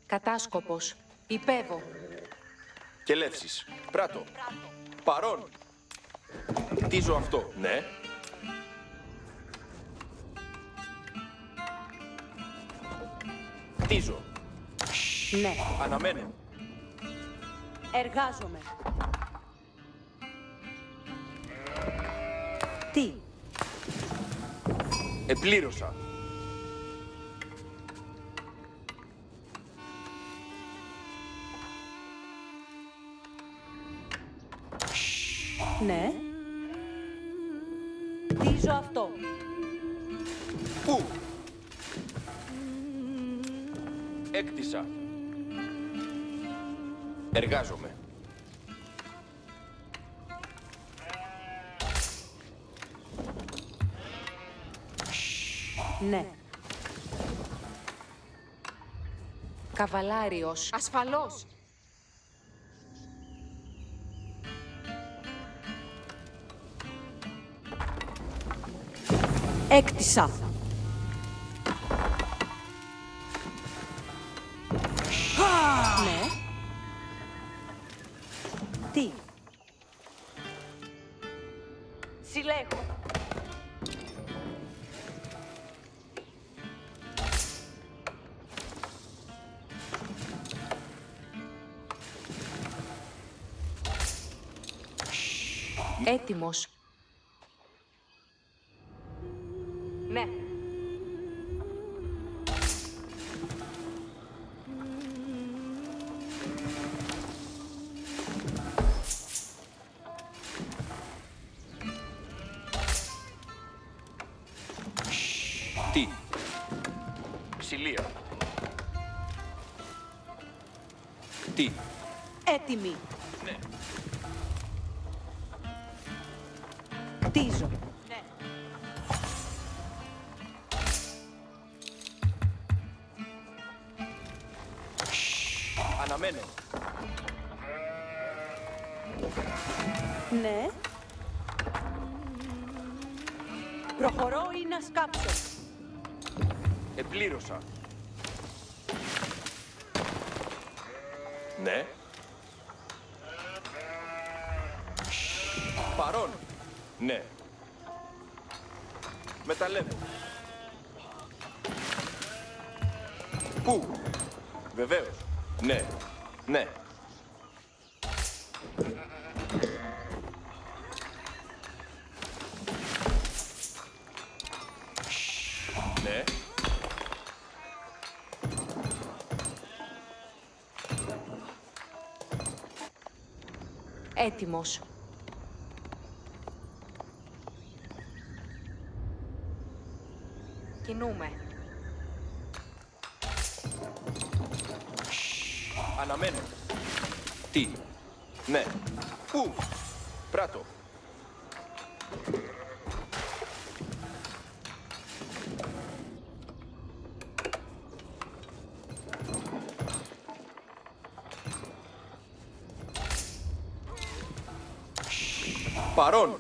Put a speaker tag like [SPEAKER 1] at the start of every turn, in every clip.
[SPEAKER 1] Κατάσκοπος. Υπέβω.
[SPEAKER 2] Και λεύσεις. Πράτο. Παρών. Κτίζω αυτό. Ναι. Κτίζω.
[SPEAKER 3] Ναι.
[SPEAKER 2] Αναμένω.
[SPEAKER 3] Εργάζομαι. Τι?
[SPEAKER 2] Επλήρωσα.
[SPEAKER 3] Ναι. Κτίζω αυτό.
[SPEAKER 2] Πού? Έκτισα. Εργάζομαι.
[SPEAKER 3] Ναι.
[SPEAKER 1] Καβαλάριος. Ασφαλώς.
[SPEAKER 3] Έκτισα. Ναι. Τι? Συλλέγω.
[SPEAKER 1] Έτοιμος. Ναι.
[SPEAKER 2] Τι? Ψηλία. Τι?
[SPEAKER 3] Έτοιμη.
[SPEAKER 2] Ναι.
[SPEAKER 3] Κτίζω. Ναι.
[SPEAKER 2] Αναμένω.
[SPEAKER 3] Ναι. Προχωρώ ή να σκάψω.
[SPEAKER 2] Επλήρωσα. Ναι. Παρών. Ναι. Μεταλλεύω. Πού? Βεβαίως. Ναι. Ναι. Ναι.
[SPEAKER 1] Έτοιμος. Κινούμε.
[SPEAKER 2] Αναμένω. Τι? Ναι. Πού? Πράτο. Παρών.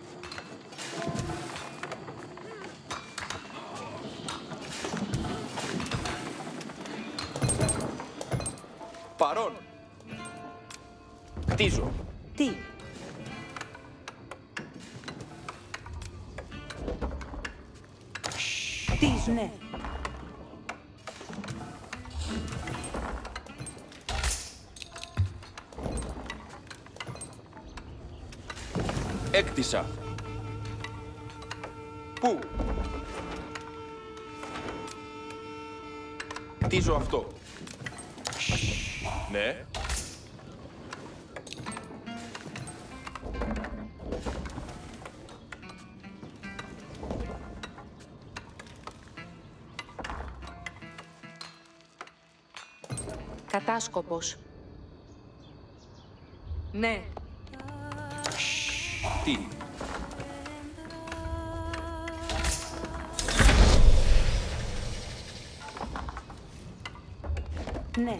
[SPEAKER 2] Παρών. Κτίζω.
[SPEAKER 3] Τι? Κτίζω. Ναι.
[SPEAKER 2] Έκτισα. Πού? Κτίζω αυτό. Ναι.
[SPEAKER 1] Κατάσκοπος. Ναι.
[SPEAKER 2] Τι?
[SPEAKER 3] Ναι.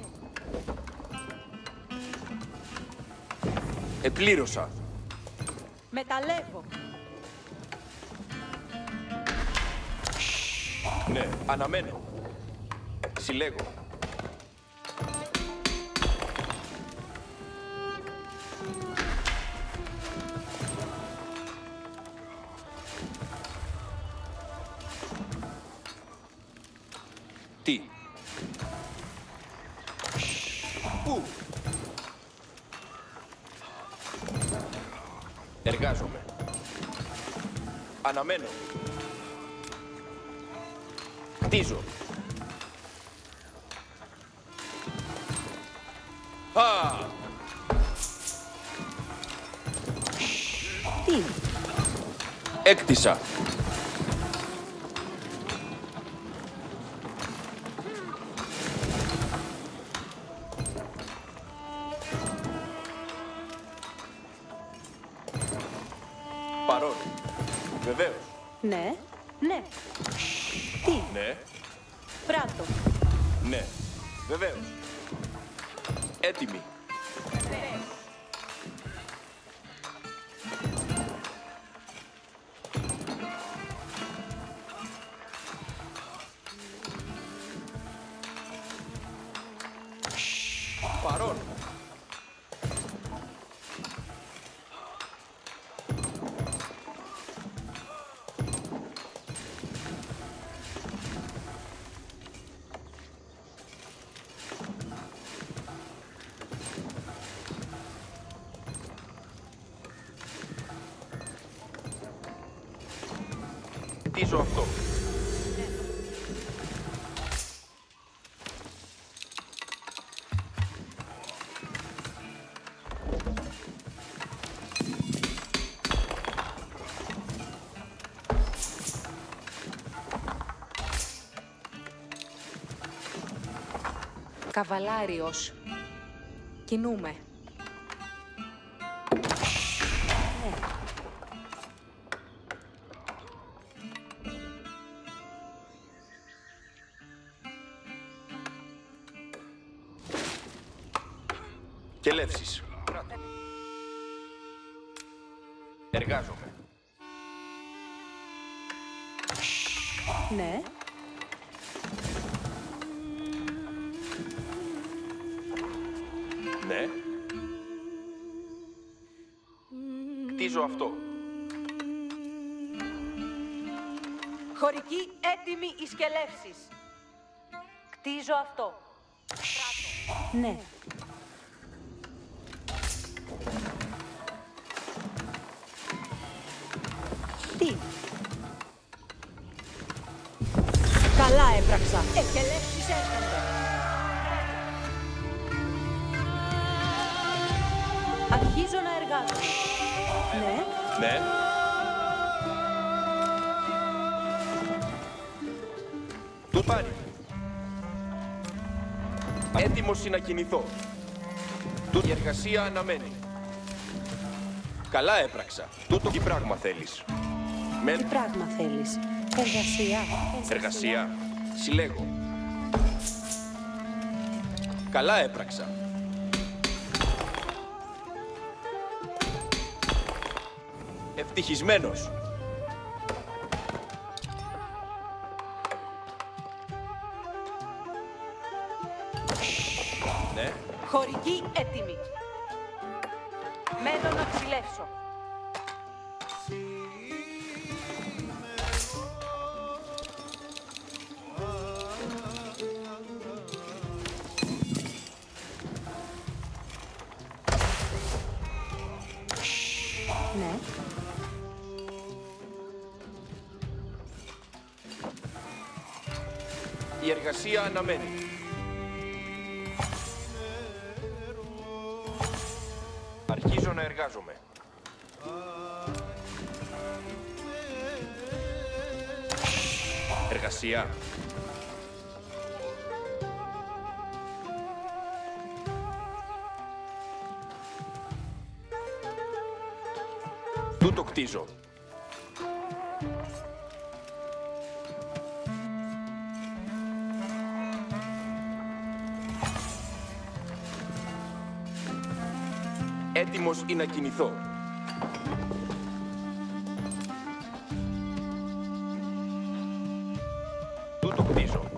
[SPEAKER 2] Επλήρωσα.
[SPEAKER 3] Μεταλλεύω.
[SPEAKER 2] Ναι. Αναμένω. Συλλέγω. Τι. Πού. Εργάζομαι. Αναμένω. Χτίζω. Α!
[SPEAKER 3] Τι.
[SPEAKER 2] Έκτισα. Παρόν. Βεβαίως.
[SPEAKER 3] Ναι. Ναι. Τι.
[SPEAKER 2] Ναι.
[SPEAKER 3] Πράτο.
[SPEAKER 2] Ναι. Βεβαίως. Έτοιμη. Παρόν. Χτίζω αυτό.
[SPEAKER 1] Καβαλάριος. Κινούμε.
[SPEAKER 2] Και λεύσεις. Εργάζομαι.
[SPEAKER 3] Ναι.
[SPEAKER 2] Ναι. Χτίζω αυτό.
[SPEAKER 3] Χωρική έτοιμη οι σκελεύσεις. Κτίζω αυτό. Ναι. Τι. Καλά έπραξα. Εκελεύσεις έρχονται. Αρχίζω να εργάζομαι. Ναι.
[SPEAKER 2] Ναι. Του πάρει. Έτοιμος να κινηθώ. Η εργασία αναμένει. Καλά έπραξα. Τούτο τι πράγμα θέλεις.
[SPEAKER 3] Τι πράγμα θέλεις. Εργασία.
[SPEAKER 2] Εργασία. Συλλέγω. Καλά έπραξα. Ευτυχισμένος. Ναι.
[SPEAKER 3] Χωρική έτοιμη. Μένω να ξυλεύσω. Ναι.
[SPEAKER 2] Η εργασία αναμένει. Αρχίζω να εργάζομαι. Εργασία. Τούτο κτίζω. Έτοιμος ή να κινηθώ. Τούτο κτίζω.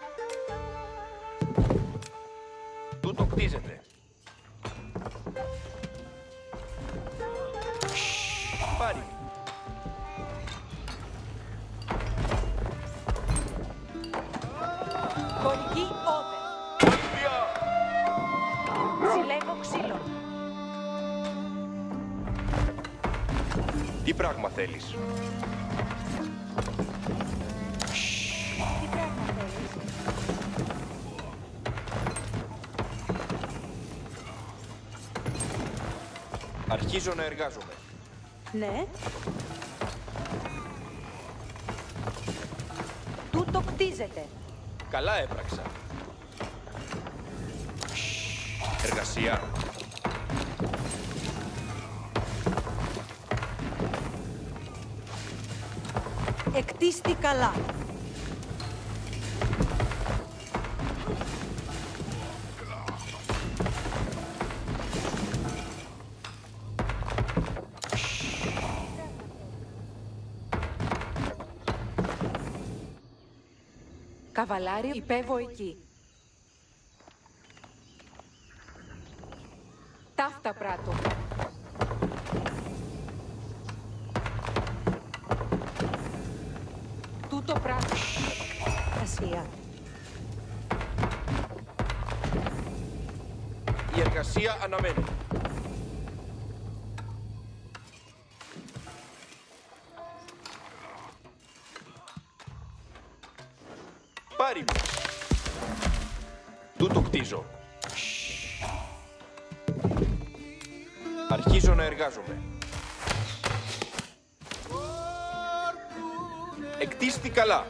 [SPEAKER 2] Τούτο κτίζεται. Πάρει. Τι πράγμα θέλεις?
[SPEAKER 3] Τι πράγμα θέλεις?
[SPEAKER 2] Αρχίζω να εργάζομαι.
[SPEAKER 3] Ναι. Τούτο κτίζεται.
[SPEAKER 2] Καλά έπραξα. Εργασία.
[SPEAKER 3] Εκτίστη καλά.
[SPEAKER 1] Καβαλάριο υπέβω εκεί. Ταύτα πράττω. Τούτο πράττω.
[SPEAKER 3] Ασία.
[SPEAKER 2] Η εργασία αναμένει. Πάρει με. Τούτο κτίζω. Αρχίζω να εργάζομαι. Εκτίστη καλά.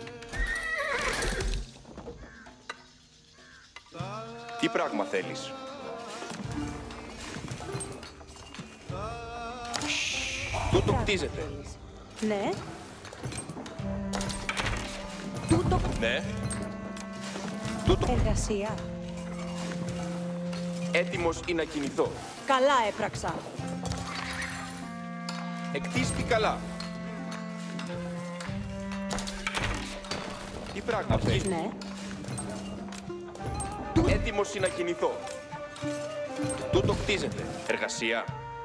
[SPEAKER 2] Τι πράγμα θέλεις? Τούτο κτίζεται.
[SPEAKER 3] Ναι. Τούτο
[SPEAKER 2] Ναι. Τούτο
[SPEAKER 3] εργασία.
[SPEAKER 2] έτοιμος ή να κινηθώ.
[SPEAKER 3] Καλά έπραξα.
[SPEAKER 2] Εκτίστη καλά. Τι πράγμα θέλεις?
[SPEAKER 3] Ναι.
[SPEAKER 2] Έτοιμος ή να κινηθώ. Τούτο κτίζεται. Εργασία.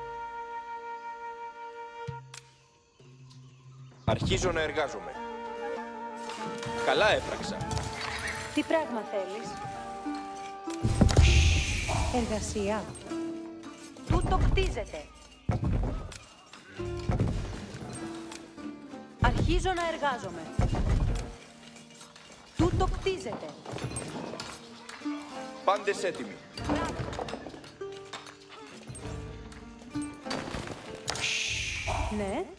[SPEAKER 2] Αρχίζω να εργάζομαι. Καλά έπραξα.
[SPEAKER 3] Τι πράγμα θέλεις? Εργασία. Τούτο κτίζεται. Αρχίζω να εργάζομαι. Τούτο κτίζεται.
[SPEAKER 2] Πάντες έτοιμοι.
[SPEAKER 3] Ναι.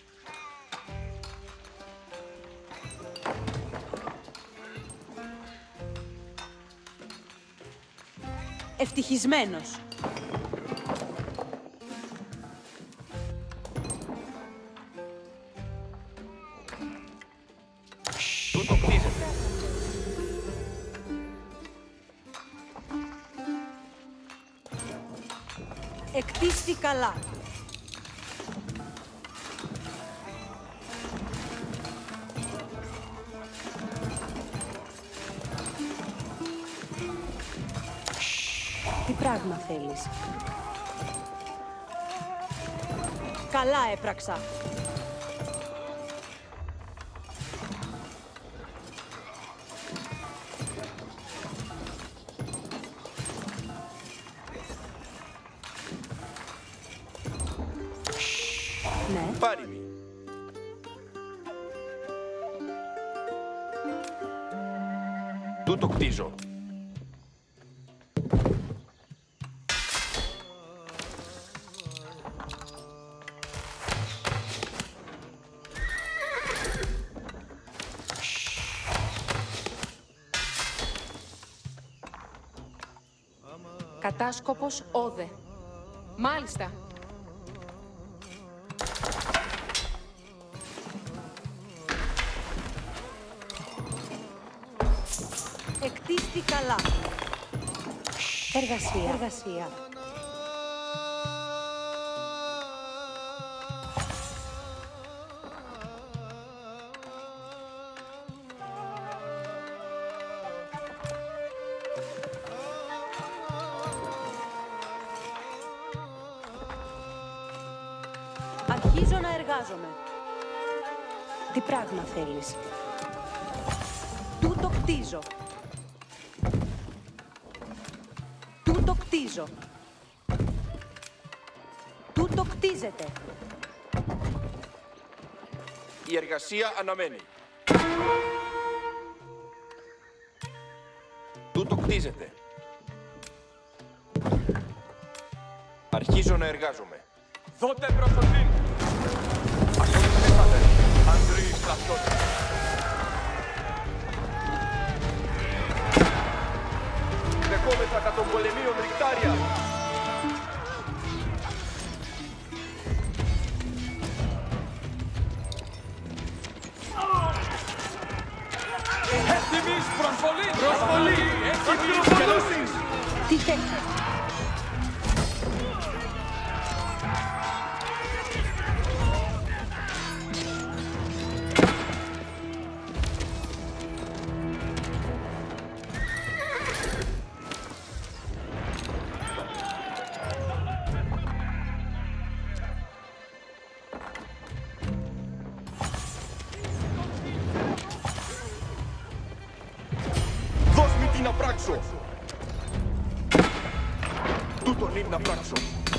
[SPEAKER 3] Ευτυχισμένος.
[SPEAKER 2] Τούτο κτίζεται.
[SPEAKER 3] Εκτίστη καλά. Τι πράγμα θέλεις? Καλά έπραξα. Ναι.
[SPEAKER 2] Πάρει μη. Τούτο κτίζω.
[SPEAKER 1] Κατάσκοπος όδε. Μάλιστα.
[SPEAKER 3] Εκτίστη καλά. Εργασία. Εργασία. Αρχίζω να εργάζομαι. Τι πράγμα θέλεις? Τούτο κτίζω. Τούτο κτίζω. Τούτο κτίζεται.
[SPEAKER 2] Η εργασία αναμένει. Τούτο κτίζεται. Αρχίζω να εργάζομαι.
[SPEAKER 4] Δώτε προσοχή! Ακολουθήσατε, Ανδρείοι στρατιώτες. Δεχόμεθα κατ' των πολεμίων ρηκτάρια. Έτοιμης προσβολή! Προσβολή! Έτοιμης γελούσης!
[SPEAKER 3] Τι θέλει.
[SPEAKER 2] Δώσ' μη τι να πράξω. Τούτον είναι να πράξω.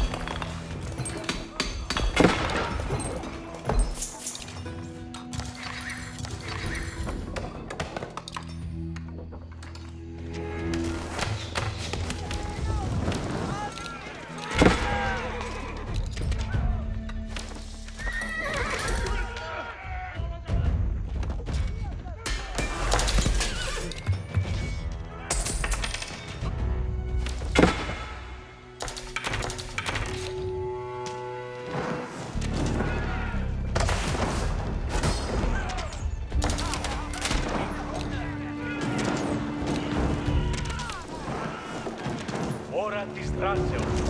[SPEAKER 5] Ώρα της δράσεως.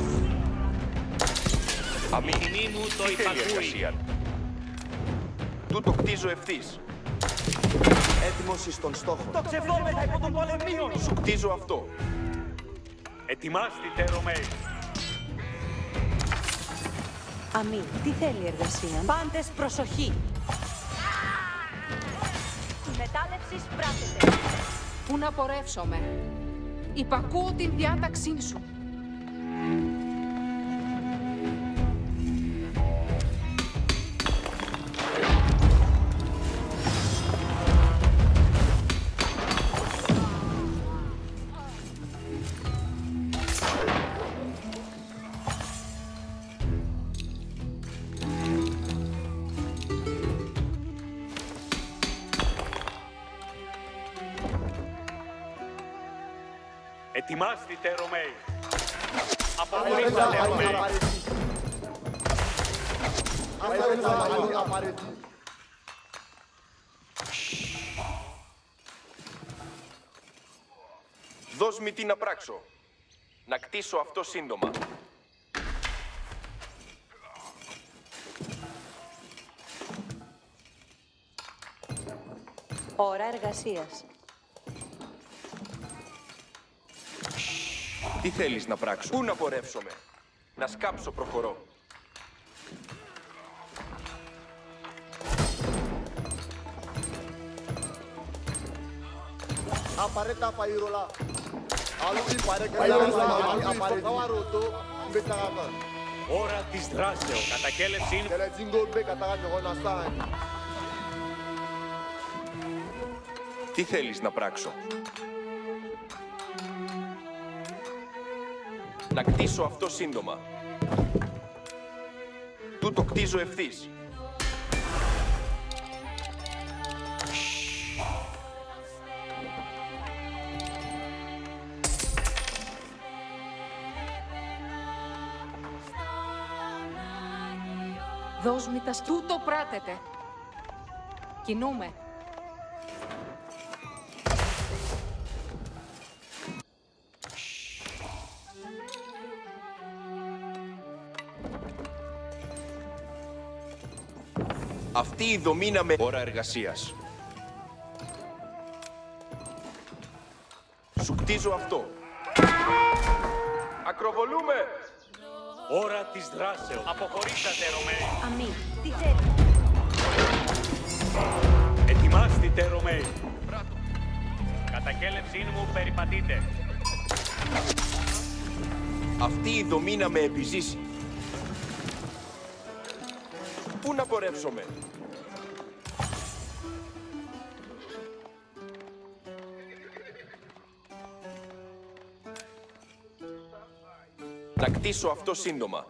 [SPEAKER 2] Αμήν.
[SPEAKER 5] Η τιμή μου το
[SPEAKER 2] Τι θέλει
[SPEAKER 5] υπακούει.
[SPEAKER 2] εργασία. Τούτο κτίζω ευθύς.
[SPEAKER 6] Έτοιμος εις τον στόχο.
[SPEAKER 4] Ξεφόμεθα υπό των πολεμίων.
[SPEAKER 2] Σου κτίζω αυτό.
[SPEAKER 5] Ετοιμάστητε, Ρωμαίοι.
[SPEAKER 3] Αμήν. Τι θέλει η εργασία. Πάντες προσοχή.
[SPEAKER 7] Η μετάλλευση σπράτεται.
[SPEAKER 1] Πού να πορεύσομαι. Υπακούω την διάταξή σου.
[SPEAKER 5] Ετοιμάστητε, Ρωμαίοι. Αποχωρήσατε, Ρωμαίοι.
[SPEAKER 2] Δώσ' μη τι να πράξω. Να κτίσω αυτό σύντομα.
[SPEAKER 3] Ώρα εργασίας.
[SPEAKER 2] Τι θέλεις να πράξω. Πού να πορεύσομαι. Να σκάψω προχωρώ.
[SPEAKER 6] Aparenta pairola. Alu ipareka apareka waroto betaka.
[SPEAKER 5] Ώρα της δράσεως. Κατακέλευσιν.
[SPEAKER 6] Kele jingle be kataka nyona sai.
[SPEAKER 2] Τι θέλεις να πράξω. Να κτίσω αυτό σύντομα. Τούτο κτίζω ευθύς.
[SPEAKER 1] Δώσ' μη τα τούτο πράτεται. Κινούμε.
[SPEAKER 2] Αυτή η δομή να με ώρα εργασίας. Σου κτίζω αυτό. Ακροβολούμε!
[SPEAKER 5] Ώρα της δράσεως. Αποχωρήσατε, Ρωμαίοι.
[SPEAKER 3] Αμήν. Τι θέλει.
[SPEAKER 5] Ετοιμάστητε, Ρωμαίοι. Κατακέλευσιν μου περιπατείτε.
[SPEAKER 2] Αυτή η δομή να με επιζήσει. Πού να πορεύσομαι. κτίσω αυτό σύντομα.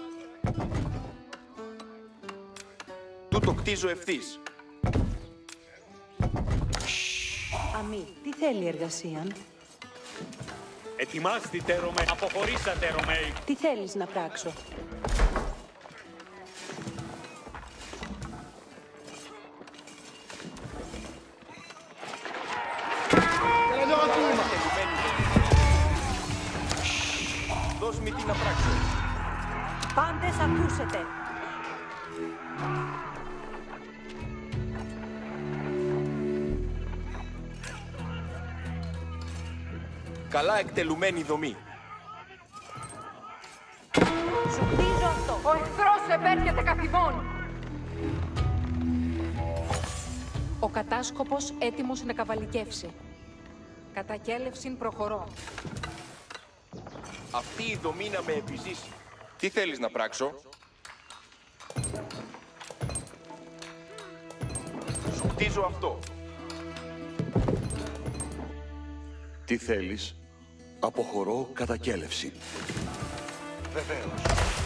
[SPEAKER 2] Τούτο κτίζω ευθύς.
[SPEAKER 3] Αμή, τι θέλει η εργασία?
[SPEAKER 5] Ετοιμάστε, Ρωμαίοι. Αποχωρήσατε, Ρωμαίοι.
[SPEAKER 3] Τι θέλεις να πράξω?
[SPEAKER 2] Δώσ' μη τι να πράξω.
[SPEAKER 3] Πάντες ακούσετε.
[SPEAKER 2] Καλά εκτελουμένη δομή.
[SPEAKER 3] Σου χτίζω αυτό.
[SPEAKER 1] Ο εχθρός επέρχεται καθημών. Ο κατάσκοπος έτοιμος να καβαλικεύσει. Κατακέλευσιν προχωρώ.
[SPEAKER 2] Αυτή η δομή να με επιζήσει. Τι θέλεις να πράξω? Σου κτίζω αυτό.
[SPEAKER 8] Τι θέλεις? Αποχωρώ κατακέλευση.
[SPEAKER 6] Βεβαίως.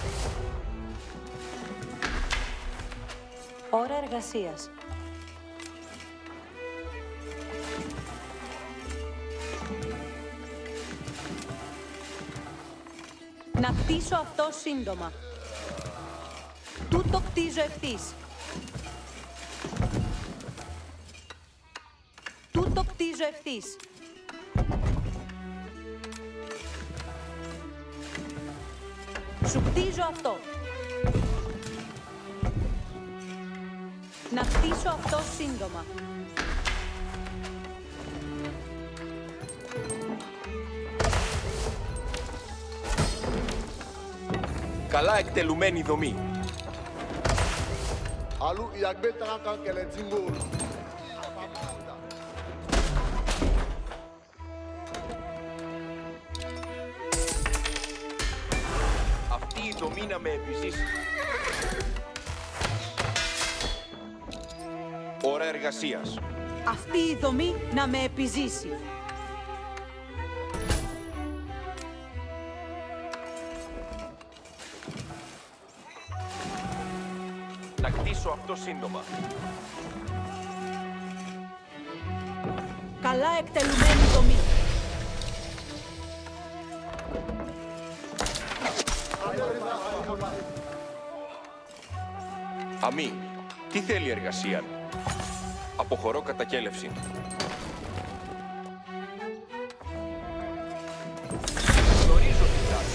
[SPEAKER 3] Ώρα εργασίας. Να κτίσω αυτό σύντομα. Τούτο κτίζω ευθύς. Τούτο κτίζω ευθύς. Σου κτίζω αυτό. Να κτίσω αυτό σύντομα.
[SPEAKER 2] Καλά εκτελουμένη δομή.
[SPEAKER 6] Αλλού η αγμπέτρα καν και λετζιγκούλ.
[SPEAKER 2] Αυτή η δομή να με επιζήσει. Ώρα εργασίας.
[SPEAKER 3] Αυτή η δομή να με επιζήσει.
[SPEAKER 2] Να κτίσω αυτό σύντομα.
[SPEAKER 3] Καλά εκτελουμένη δομή.
[SPEAKER 2] Αμή, τι θέλει εργασία? Αποχωρώ κατακέλευση. Γνωρίζω τι κάνει.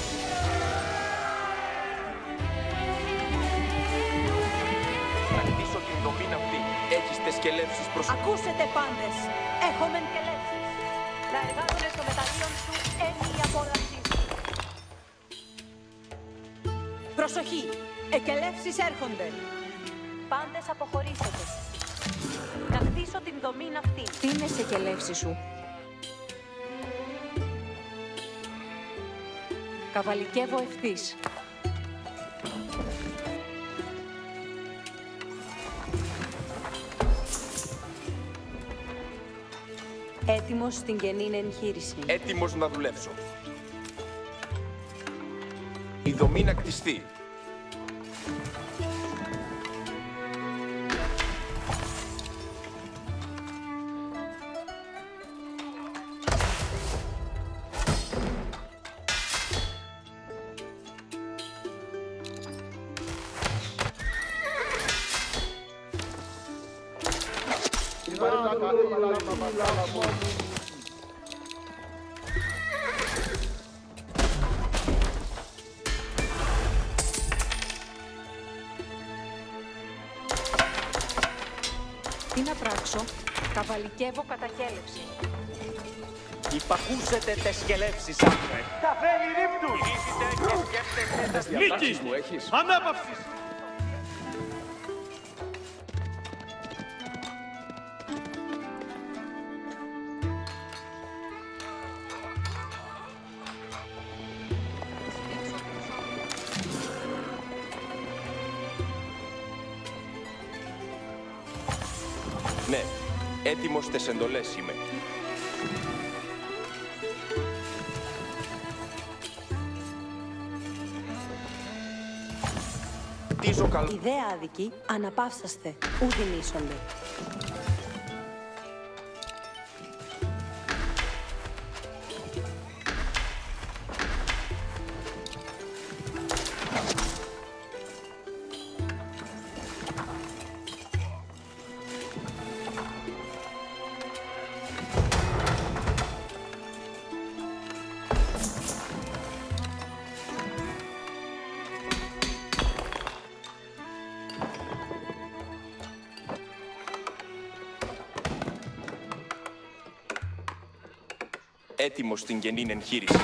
[SPEAKER 2] Να κτίσω την δομή αυτή. Έχεις τες κελεύσεις προς...
[SPEAKER 3] Ακούσετε πάντες. Έχομεν
[SPEAKER 7] Κελεύσεις. Να εργάζονται στο μεταλλίον σου ένι η απόλαυση σου.
[SPEAKER 3] προσοχή. Εκελεύσεις έρχονται.
[SPEAKER 7] Πάντες αποχωρήσετε. Να χτίσω την δομή αυτή.
[SPEAKER 1] Τι είναι σε κελεύση σου? Καβαλικεύω ευθύς.
[SPEAKER 3] Έτοιμος στην καινή εγχείρηση.
[SPEAKER 2] Έτοιμος να δουλέψω. Η δομή να κτιστεί.
[SPEAKER 1] Τι να πράξω? Καβαλικεύω κατακέλευση.
[SPEAKER 5] Υπακούσετε τες κελεύσεις, άντρε.
[SPEAKER 4] Τα βέλη ρίπτου.
[SPEAKER 5] Γυρίζετε και σκέφτεστε τις διατάξεις μου, έχεις.
[SPEAKER 4] Ανάπαυσης.
[SPEAKER 2] Ναι, έτοιμος τες εντολές είμαι. Τίζο καλός.
[SPEAKER 3] Οι δε άδικοι αναπαύσαστε, ουδιν ίσονται.
[SPEAKER 2] Έτοιμος στην γενήν εγχείρηση.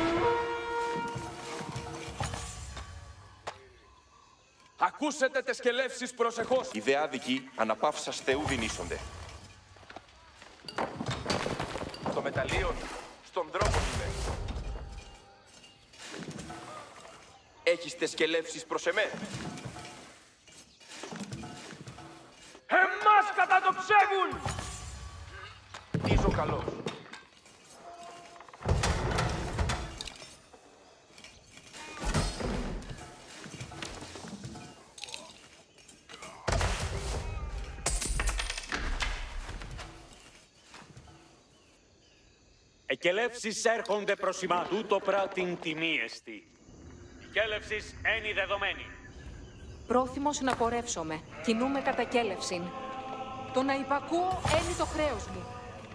[SPEAKER 4] Ακούσετε τες σκελεύσεις προσεχώς.
[SPEAKER 2] Οι δε άδικοι αναπαύσαστε ουδιν ίσονται.
[SPEAKER 4] Στο μεταλλείο, στον δρόμο είμαι.
[SPEAKER 2] Έχεις τες σκελεύσεις προς εμέ.
[SPEAKER 4] Εμάς κατατοξεύουν!
[SPEAKER 2] Τίζο καλός.
[SPEAKER 5] Εκελεύσεις έρχονται προς ημά, τούτο πράτην τιμή εστι. Η κέλευσης ένι δεδομένη.
[SPEAKER 1] Πρόθυμος να πορεύσομαι, κινούμε κατά κέλευσιν. Το να υπακούω ένι το χρέος μου.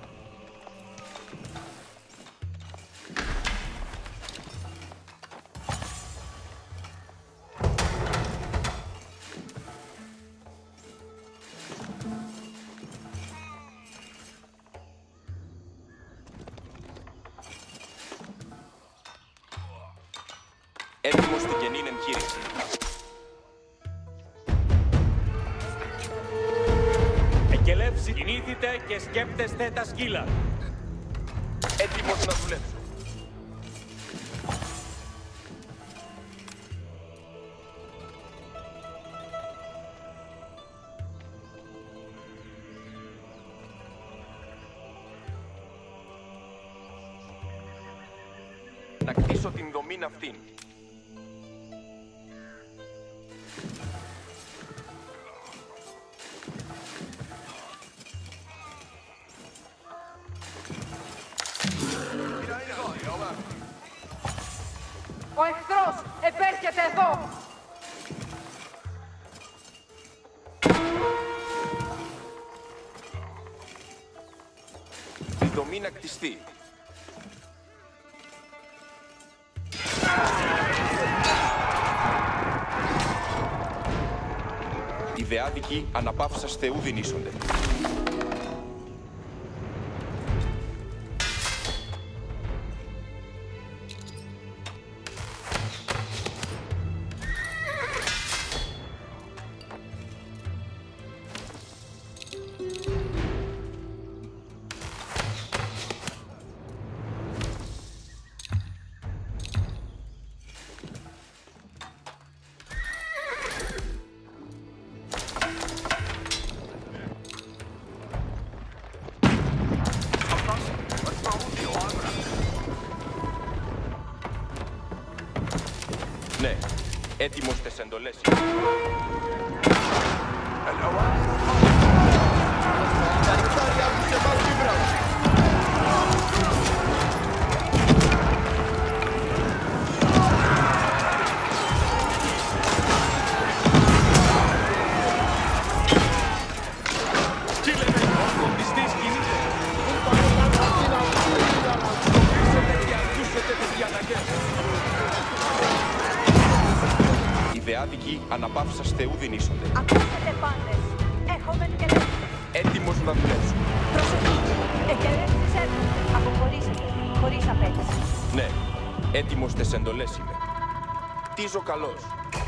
[SPEAKER 2] Έτοιμος στην γενήν εγχείρηση.
[SPEAKER 5] Εκελεύσει κινήθητε και σκέπτεστε τα σκύλα.
[SPEAKER 2] Έτοιμος να δουλέψω. Να κτίσω την δομήν αυτήν.
[SPEAKER 1] Ο εχθρός επέρχεται εδώ!
[SPEAKER 2] Η δομή να κτιστεί. Οι δε άδικοι αναπαύσαστε ουδιν ίσονται. Ναι, έτοιμος τες εντολές. Οι άδικοι αναπαύσαστε ουδιν ίσονται.
[SPEAKER 7] Ακούσετε πάντες. Έχουμε εκελεύσεις.
[SPEAKER 2] Έτοιμος να δουλέψω.
[SPEAKER 7] Προσοχή. Εκελεύσεις έρχονται. Αποχωρήσετε. Χωρίς απέτηση.
[SPEAKER 2] Ναι, έτοιμος τες εντολές είμαι. Τίζο καλός.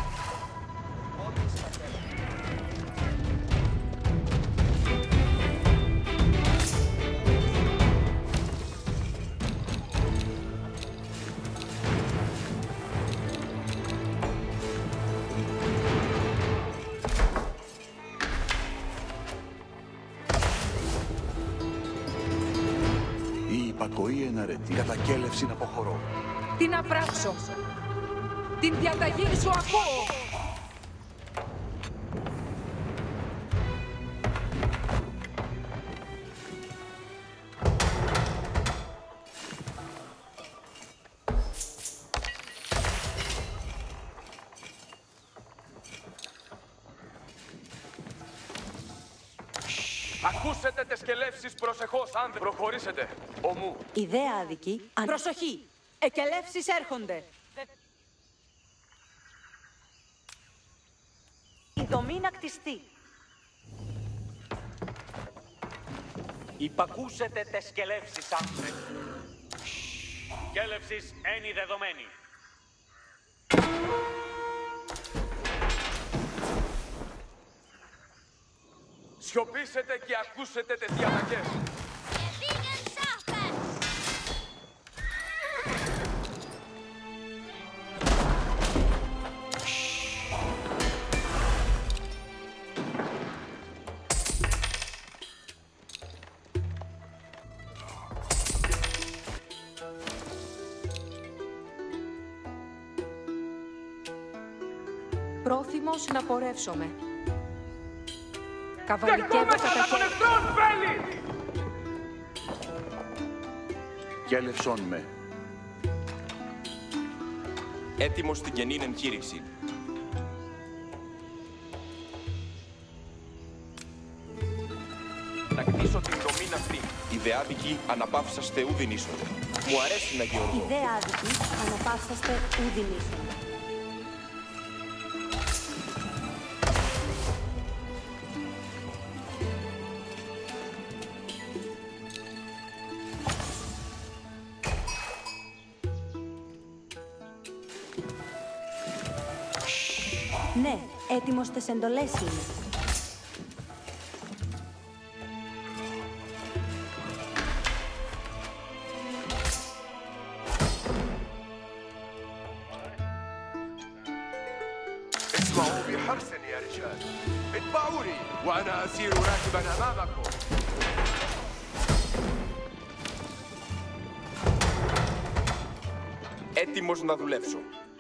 [SPEAKER 8] Η υπακοή εναρετή. Κατακέλευση να αποχωρώ.
[SPEAKER 1] Τι να πράξω! Την διαταγή σου ακούω!
[SPEAKER 4] Ακούσετε τις σκελεύσεις προσεχώς, άνδρες. Προχωρήσετε. Ομού.
[SPEAKER 3] Ιδέα άδικη.
[SPEAKER 7] Προσοχή! Εκελεύσεις έρχονται. Η δομή να κτιστεί.
[SPEAKER 5] Υπακούσετε τες σκελεύσεις, άνδρες. Κέλευσης ένι δεδομένη.
[SPEAKER 4] Σιωπήσετε και ακούσετε τις διαταγές.
[SPEAKER 1] Πρόθυμος να πορεύσομαι. Καβαλικεύω κατά χέρι.
[SPEAKER 8] Κέλευσον με.
[SPEAKER 2] Έτοιμος στην καινήν εγχείρηση. Να κτίσω την δομήν αυτή. Ιδεάδικοι αναπαύσαστε ουδιν ίσον. Μου αρέσει να γεωργώ.
[SPEAKER 3] Ιδέα άδικη. Αναπαύσαστε ουδιν ίσον. Ναι, έτοιμος τες εντολές είναι.
[SPEAKER 4] اسمعوا بحرص يا رجال. اتبعوني وأنا أسير راكبا أمامكم.
[SPEAKER 2] Έτοιμος να δουλέψω.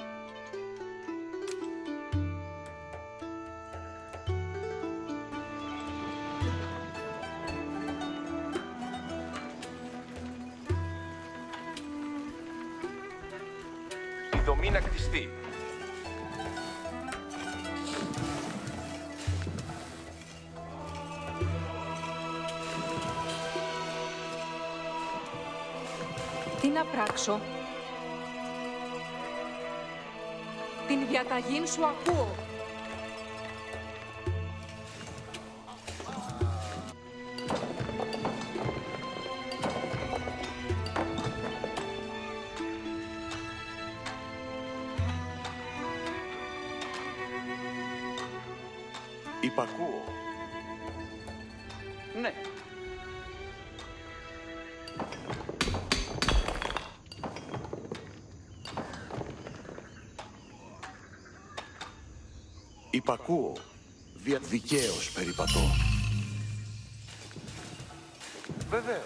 [SPEAKER 2] Η δομή να κτιστεί.
[SPEAKER 1] Τι να πράξω? Την διαταγήν σου ακούω.
[SPEAKER 8] Υπακούω.
[SPEAKER 5] Ναι.
[SPEAKER 8] Υπακούω. Δικαίως περιπατώ.
[SPEAKER 4] Βεβαίως.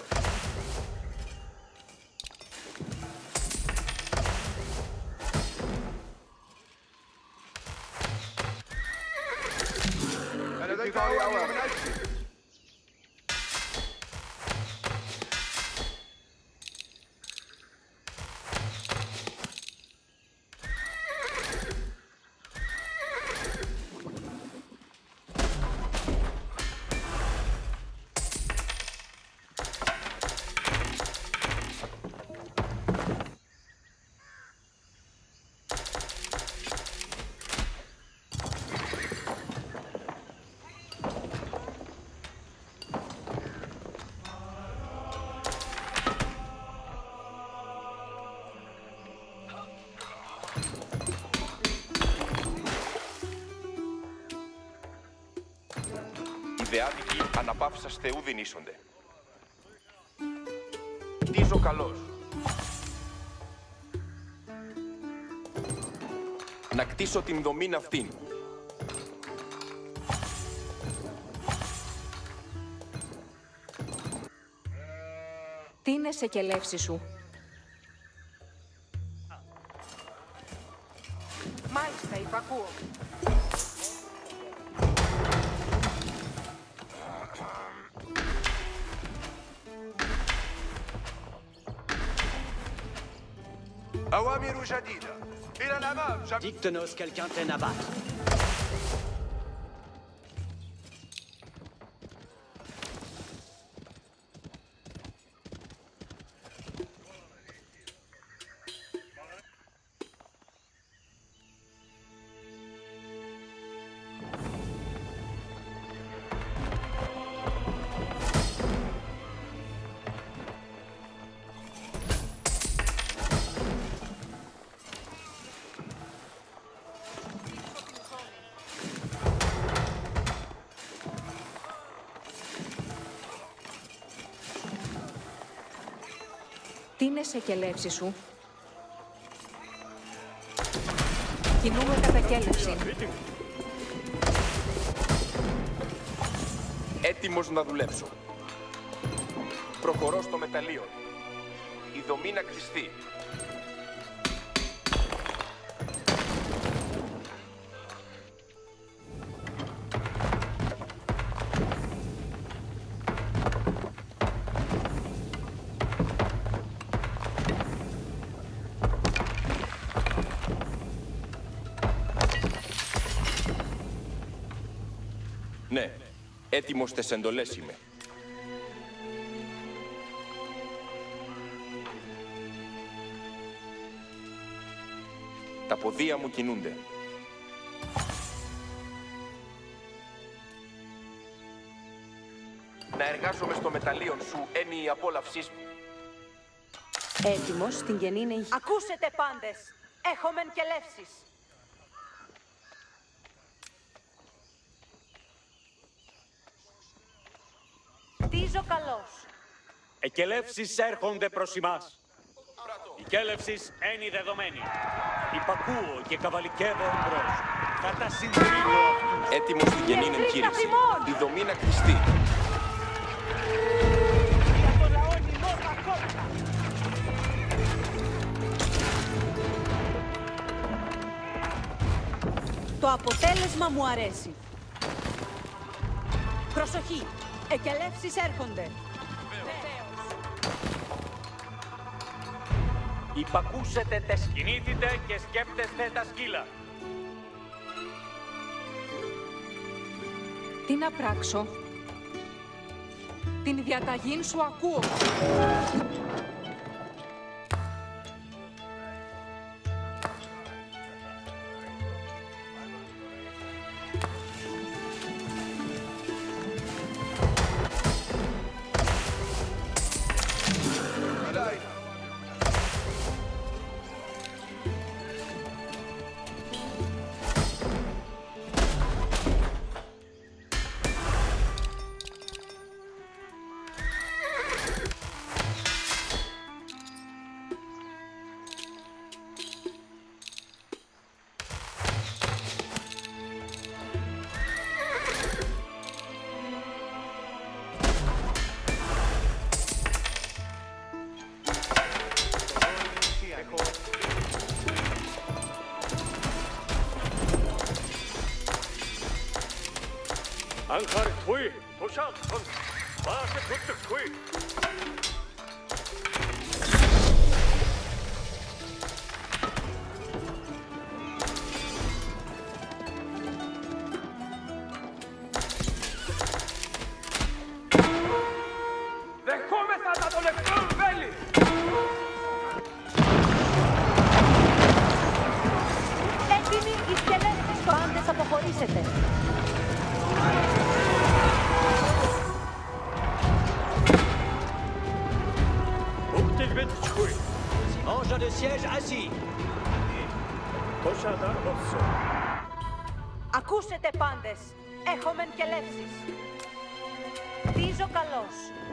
[SPEAKER 2] Ιδεάδικοι αναπαύσαστε ουδιν ίσονται. Κτίζω καλώς. Να κτίσω την δομήν αυτήν.
[SPEAKER 1] Τι είναι σε κελεύση σου?
[SPEAKER 7] Μάλιστα, υπακούω.
[SPEAKER 4] أوامر جديدة. إلى الأمام.
[SPEAKER 9] Dicte-nous quelqu'un t'en abattre.
[SPEAKER 1] Τίνεσαι και λεύση σου. Κινούμε κατά κέλευση.
[SPEAKER 2] Έτοιμος να δουλέψω. Προχωρώ στο μεταλλείο. Η δομή να κτιστεί. Ναι, έτοιμος στις εντολές είμαι. Τα ποδία μου κινούνται. Να εργάζομαι στο μεταλλείο σου, ένι η απόλαυσής μου.
[SPEAKER 3] Έτοιμος στην γεννήνη.
[SPEAKER 7] Ακούσετε πάντες. Έχομεν και λεύσεις. Κτίζω καλώς.
[SPEAKER 5] Εκελεύσεις έρχονται προς εμάς. Η κέλευση είναι δεδομένη. Υπακούω και καβαλικεύω εμπρός. Θα τα συντηρήσω αυτούς.
[SPEAKER 2] Έτοιμος στην γεννήν εγχείρηση. Η δομή να κτιστεί.
[SPEAKER 3] Το αποτέλεσμα μου αρέσει. Προσοχή! Εκελεύσεις έρχονται.
[SPEAKER 5] Υπακούσετε τες κινήθητε και σκέπτεστε τα σκύλα.
[SPEAKER 1] Τι να πράξω? Την διαταγή σου ακούω.
[SPEAKER 5] Άγχαρ τουί, ποσάν, βάσε τούτο τουί.
[SPEAKER 4] Δεχόμεθα τα των εχθρών βέλη!
[SPEAKER 7] Έτοιμοι οι σκελέτες.
[SPEAKER 3] Πάντες αποχωρήσετε.
[SPEAKER 5] Engin de siège assis.
[SPEAKER 7] Ακούσετε πάντες. Έχομεν και λεύσεις. Κτίζω καλώς.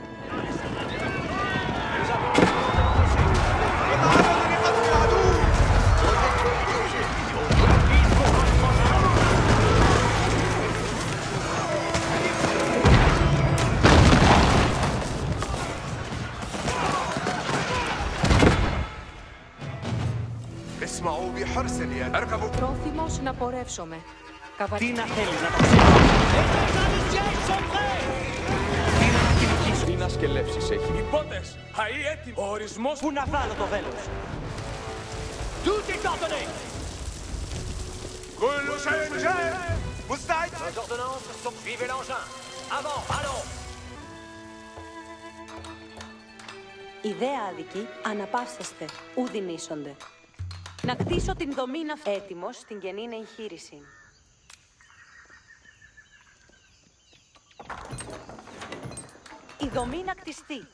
[SPEAKER 4] اسمعوا بحرص يا اركبوا.
[SPEAKER 1] Πρόθυμος να πορεύσομαι.
[SPEAKER 5] Τι να θέλεις να το ξέρεις.
[SPEAKER 2] Πίνας και λεύσεις έχει.
[SPEAKER 4] Οι πόντες, αεί έτοιμοι. Ο ορισμός
[SPEAKER 5] Πού να βάλω το βέλος. Tout est ordonné.
[SPEAKER 4] كل شيء جاهز. مستعد.
[SPEAKER 5] Les ordonnances sont suivez l'engin. Avant, allons.
[SPEAKER 3] Ιδέα άδικη, αναπαύσαστε, ουδινήσονται. Να κτίσω την δομή να... Έτοιμος στην γεννήνη εγχείρηση. Η δομή να κτιστεί.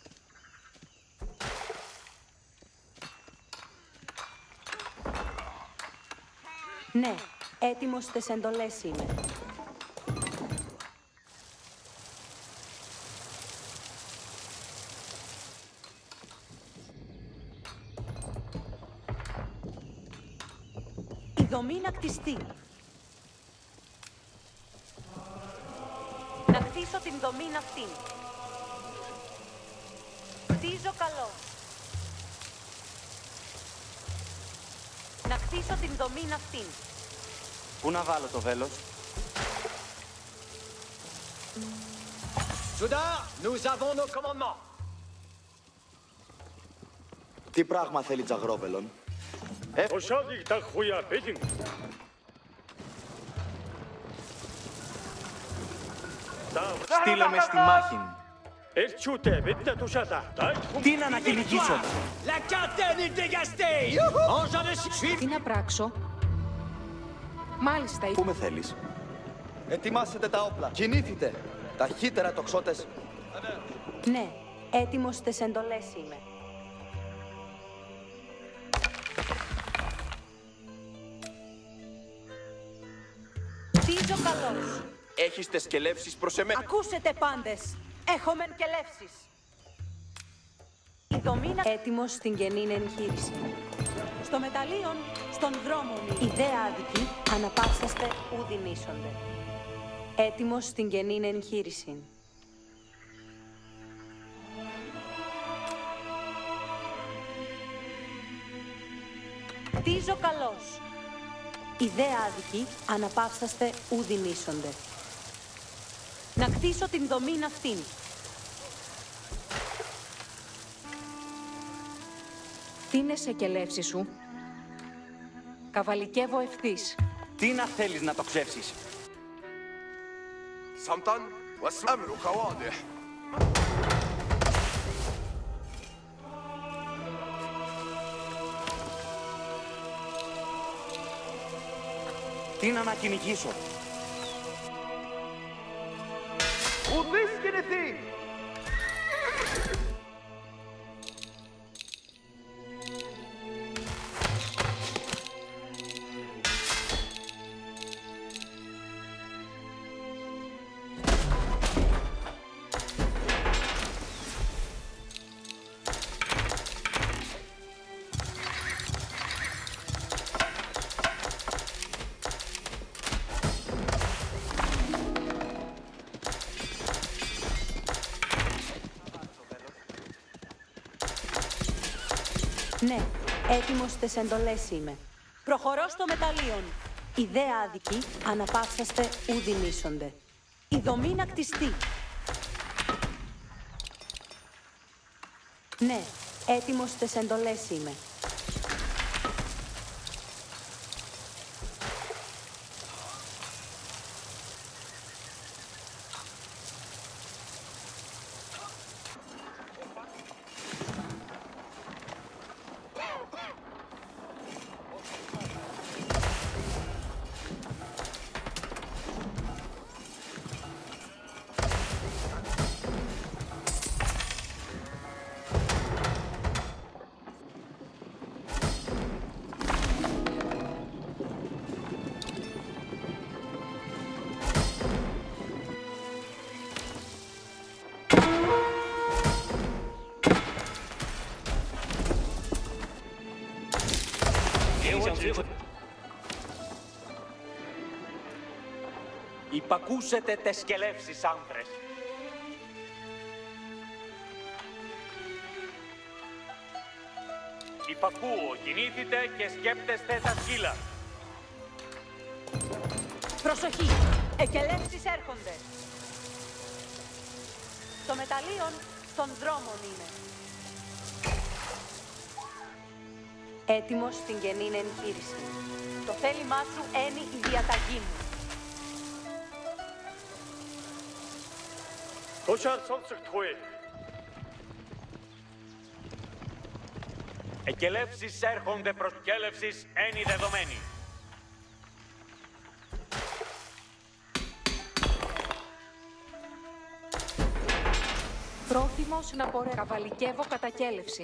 [SPEAKER 3] Ναι, έτοιμος στις εντολές είμαι. δομή να κτιστεί. Να κτίσω την δομή αυτήν. Κτίζω καλώς. Να κτίσω την δομή αυτήν.
[SPEAKER 9] Πού να βάλω το βέλος?
[SPEAKER 10] Soudain, nous avons nos commandements.
[SPEAKER 9] Τι πράγμα θέλει Τζαγρόβελον? Στείλε με στη μάχη. Τι να ανακυνηγήσω?
[SPEAKER 1] Τι να πράξω? Μάλιστα.
[SPEAKER 9] Πού με θέλεις?
[SPEAKER 11] Ετοιμάσετε τα όπλα. Κινήθητε. Ταχύτερα, τοξότες.
[SPEAKER 3] Ναι, έτοιμος στις εντολές είμαι. Κτίζω καλώς.
[SPEAKER 2] Έχεις τες κελεύσεις προς εμένα.
[SPEAKER 3] Ακούσετε πάντες. Έχω μεν κελεύσεις. Η δομή έτοιμος στην καινή εγχείρηση. Στο μεταλλίον, στον δρόμο μη. Ιδέα αδική, αναπαύσαστε ουδινήσονται. Έτοιμος στην καινή εγχείρηση. Κτίζω καλώς. Ιδέα αδική, αναπαύσαστε ουδινήσονται. Να κτίσω την δομή αυτήν.
[SPEAKER 1] Τι είναι σε κελεύση σου? Καβαλικεύω ευθύς.
[SPEAKER 9] Τι να θέλεις να το ξεύσεις?
[SPEAKER 4] صمتا وأمرك واضح.
[SPEAKER 9] Τι να ανακυνηγήσω?
[SPEAKER 11] Ουδής κινηθεί.
[SPEAKER 3] Ναι, έτοιμος στις εντολές είμαι. Προχωρώ στο μεταλλίον. Ιδέα αδική, αναπαύσαστε ουδινήσονται. Η δομή να κτιστεί. Ναι, έτοιμος στις εντολές είμαι.
[SPEAKER 5] Υπακούσετε τες κελεύσεις, άνδρες. Υπακούω, κινήθητε και σκέπτεστε τα σκύλα.
[SPEAKER 3] Προσοχή! Εκελεύσεις έρχονται. Στο μεταλλίον, στον δρόμο είναι. Έτοιμος στην καινή εγχείρηση. Το θέλημά σου είναι η διαταγή μου.
[SPEAKER 5] Εκελεύσεις έρχονται προς κέλευσης ένι δεδομένη.
[SPEAKER 1] Πρόθυμος να πορεύω. Καβαλικεύω κατά κέλευσιν.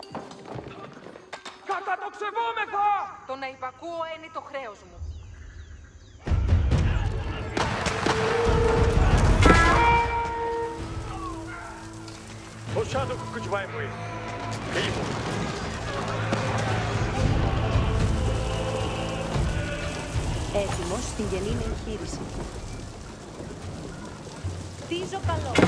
[SPEAKER 10] Κατατοξευόμεθα!
[SPEAKER 1] Το να υπακούω είναι το χρέος μου.
[SPEAKER 3] Έτοιμος στην γεννήνη εγχείρηση. Χτίζω καλώς.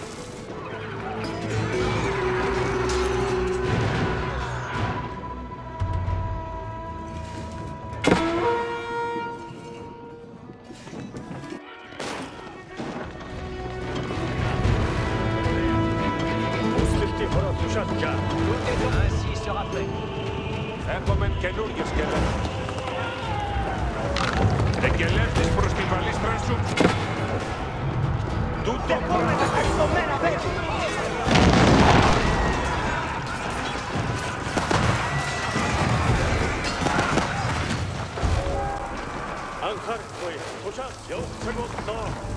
[SPEAKER 5] Έχουμε καινούργιες σκελές. Εκελεύθεις προς την βαλίστρα σου. Τούτο πρόκειται. Αγχάρκοε, 도착, 여세고서.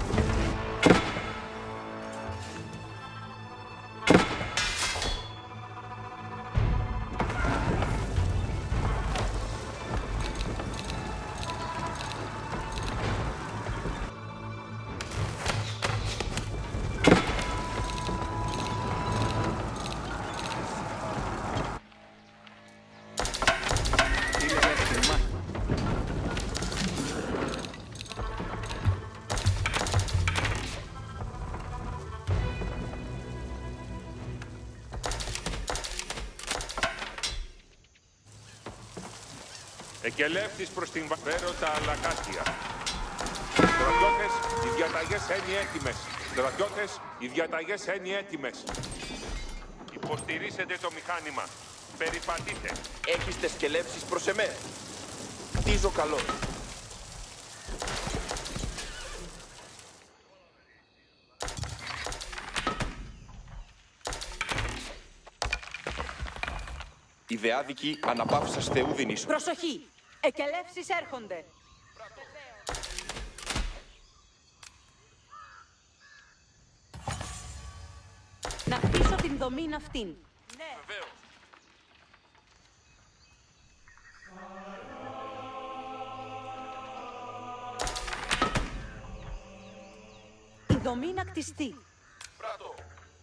[SPEAKER 5] Εκελεύθεις προς την Βαφέρο τα αλακάτια. Στρατιώτες, οι διαταγές είναι έτοιμες. Στρατιώτες, οι διαταγές είναι έτοιμες. Υποστηρίσετε το μηχάνημα. Περιπατείτε.
[SPEAKER 2] Έχεις τις σκελεύσεις προς εμέ. Χτίζω καλώς. Οι δεάδικοι αναπαύσας Θεού δινήσουν.
[SPEAKER 3] Προσοχή! Εκελεύσεις έρχονται. Να χτίσω την δομή αυτήν. Ναι.
[SPEAKER 2] Βεβαίως.
[SPEAKER 3] Η δομή να κτιστεί.
[SPEAKER 2] Πράτο.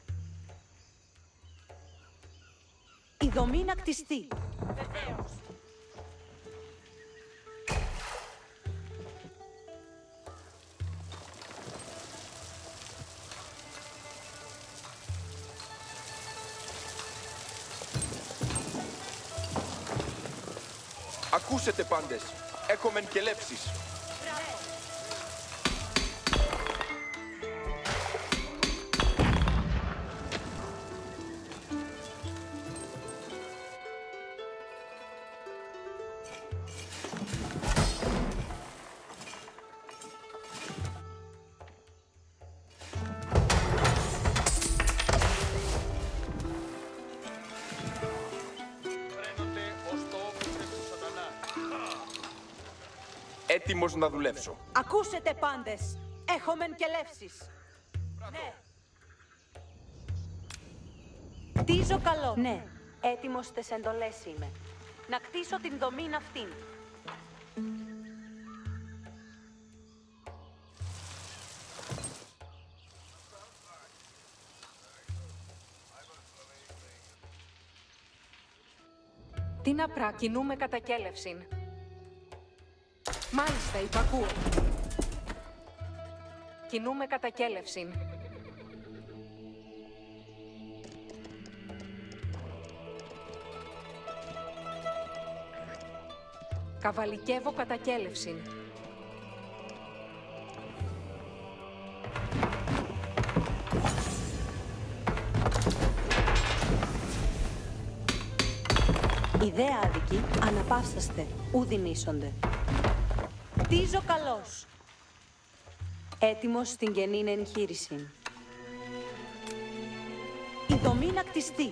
[SPEAKER 3] Η δομή να κτιστεί.
[SPEAKER 7] Βεβαίως.
[SPEAKER 2] Ακούσετε πάντες. Έχουμε κελεύσεις. Έτοιμος να δουλέψω.
[SPEAKER 3] Ακούσετε πάντες. Έχομεν κελεύσεις.
[SPEAKER 7] Ναι.
[SPEAKER 3] Κτίζω καλό. Ναι. Έτοιμος στις εντολές είμαι. Να κτίσω την δομή αυτήν.
[SPEAKER 1] Τι να κινούμε κατά κέλευσιν. Μάλιστα, υπακούω. Κινούμε κατά κέλευσιν. Καβαλικεύω κατά κέλευσιν.
[SPEAKER 3] Ιδέα άδικη, αναπαύσαστε, ουδιν ίσονται. Κτίζω καλώς. Έτοιμος στην γεννήν εγχείρηση. Η δομή να κτιστεί.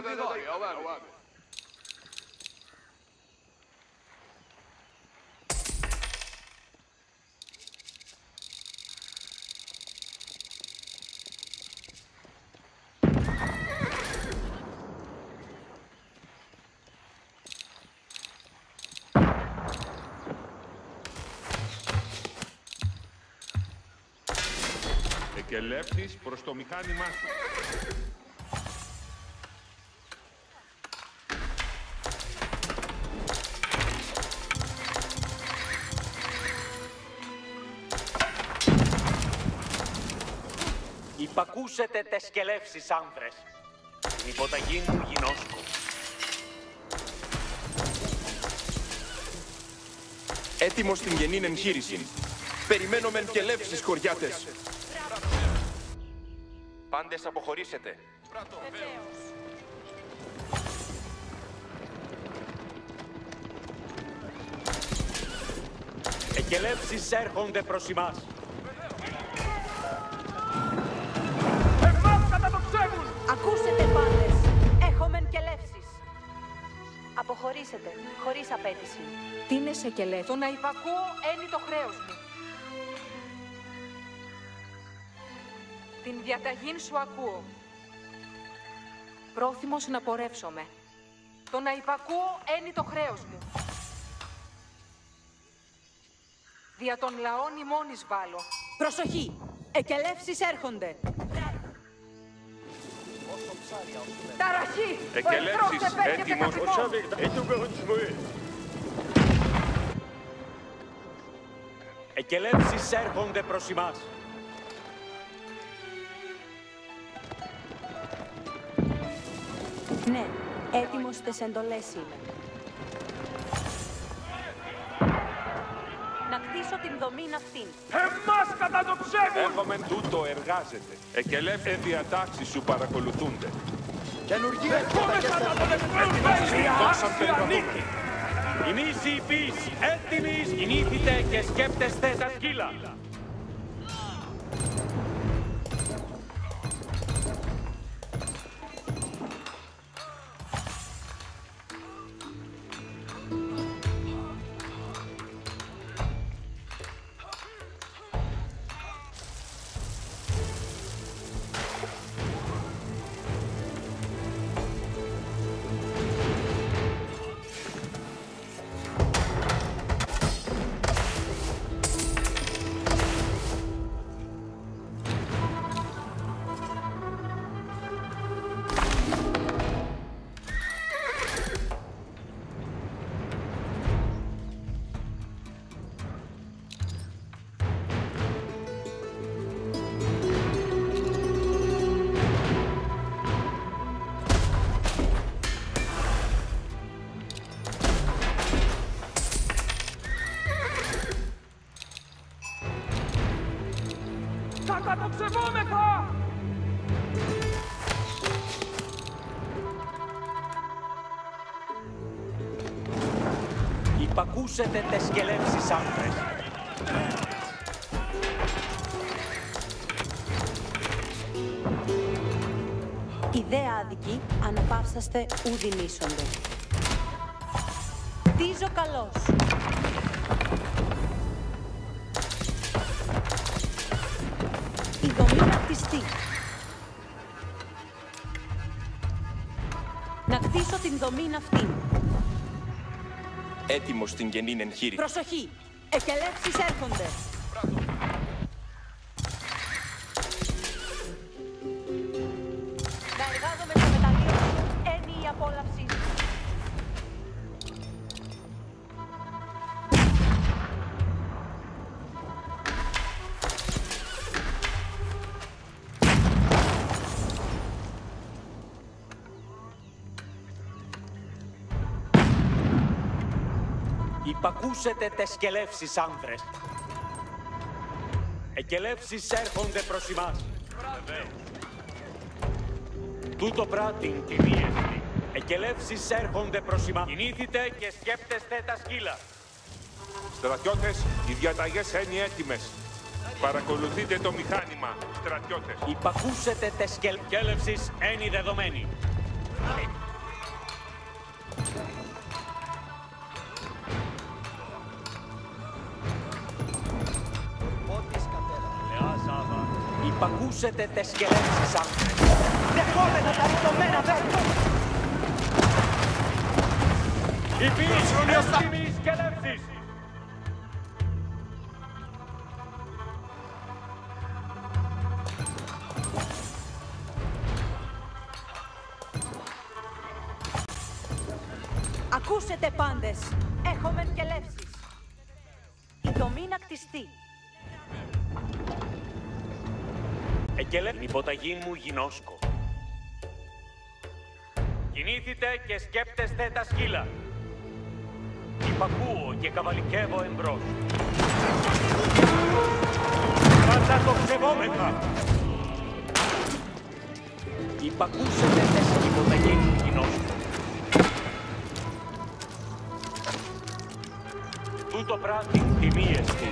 [SPEAKER 12] Εκελεύσεις προς το μηχάνημά σου.
[SPEAKER 5] Υπακούσετε τες σκελεύσεις, άνδρες. Την υποταγή μου γινώσκω.
[SPEAKER 2] Έτοιμος στην γενήν εγχείρηση. Περιμένω μεν και λεύσεις, χωριάτες. Πάντες αποχωρήσετε.
[SPEAKER 5] Εκελεύσεις έρχονται προς εμάς.
[SPEAKER 10] Εμάς κατατοξεύουν!
[SPEAKER 3] Ακούσετε πάντες. Έχομεν και λεύσεις. Αποχωρήσετε, χωρίς απέτηση.
[SPEAKER 1] Τι είναι σε κελεύση? Το να υπακούω ένι το χρέος μου. Την διαταγήν σου ακούω. Πρόθυμος να πορεύσομαι. Το να υπακούω ένι το χρέος μου. Δια των λαών ημώνης βάλω.
[SPEAKER 3] Προσοχή! Εκελεύσεις έρχονται.
[SPEAKER 1] Ταραχή!
[SPEAKER 12] Εκελεύσεις έτοιμος.
[SPEAKER 5] Εκελεύσεις έρχονται προς εμάς.
[SPEAKER 3] Ναι, έτοιμος τες εντολές είμαι. Να κτίσω την δομήν αυτήν.
[SPEAKER 10] Εμάς κατατοξεύουν!
[SPEAKER 12] Έχομεν τούτο εργάζεται. Εκελεύσεις διατάξεις σου παρακολουθούνται.
[SPEAKER 11] Καινουργίες
[SPEAKER 10] Ερχόμεθα να τον εκπλώσουμε!
[SPEAKER 5] Εμείς οι υπείς έτοιμοι κινήθητε και σκέπτεστε τα σκύλα.
[SPEAKER 10] Κατατοξευόμεθα!
[SPEAKER 5] Υπακούσετε τες σκελεύσεις, άνδρες.
[SPEAKER 3] Ιδέα άδικη, αναπαύσαστε ουδινήσονται. Κτίζω καλώς. Η δομή να κτιστεί. Να κτίσω την δομή αυτήν.
[SPEAKER 2] Έτοιμος στην γενήν εγχείρηση.
[SPEAKER 3] Προσοχή! Εκελεύσεις έρχονται.
[SPEAKER 7] Να εργάζομαι στο μεταλλείο σου, ένι η απόλαυση.
[SPEAKER 5] Υπακούσετε τες σκελεύσεις, άνδρες. Εκελεύσεις έρχονται προς εμάς. Τούτο πράτην τη δίεστη. Εκελεύσεις έρχονται προς εμάς. Κινήθητε και σκέπτεστε τα σκύλα.
[SPEAKER 12] Στρατιώτες, οι διαταγές είναι έτοιμες. Παρακολουθείτε το μηχάνημα, στρατιώτες.
[SPEAKER 5] Υπακούσετε τες σκελεύσεις ένι δεδομένη. Υπακούσετε τες σκελεύσεις άντρες.
[SPEAKER 9] Δεχόμεθα τα ρητωμένα βέλη.
[SPEAKER 5] Υπήρξουν έτοιμοι σκελεύσεις.
[SPEAKER 3] Ακούσετε πάντες. Έχομεν και λεύσεις. Η δομή να κτιστεί.
[SPEAKER 5] Εκελεύν υποταγή μου γινώσκο. Κινήθητε και σκέπτεστε τα σκύλα. Υπακούω και καβαλικεύω εμπρός. Κατατοξευόμεθα. Υπακούσετε τες υποταγή μου γινώσκο. Τούτο πράγμα τιμή εστί.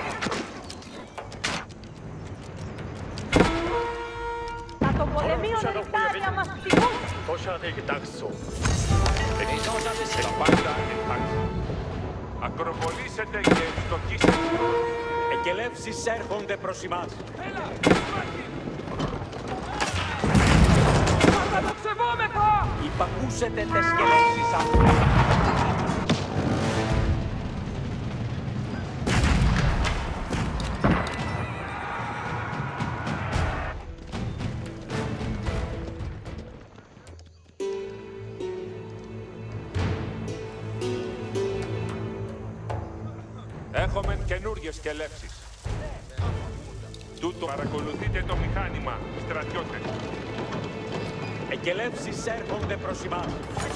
[SPEAKER 3] Τα των πολεμίων ρητάρια μας πηγούν.
[SPEAKER 5] Πόσα δεν κοιτάξω.
[SPEAKER 12] Τα πάντα εντάξει. Ακροβολήσετε και ευστοχήσετε.
[SPEAKER 5] Εκελεύσεις έρχονται προς εμάς.
[SPEAKER 10] Κατατοξευόμεθα!
[SPEAKER 5] Υπακούσετε τες σκελεύσεις άντρες.
[SPEAKER 12] Έχομεν καινούριες σκελεύσεις. Τούτο παρακολουθείτε το μηχάνημα, στρατιώτες.
[SPEAKER 5] Εκελεύσεις έρχονται προς εμάς.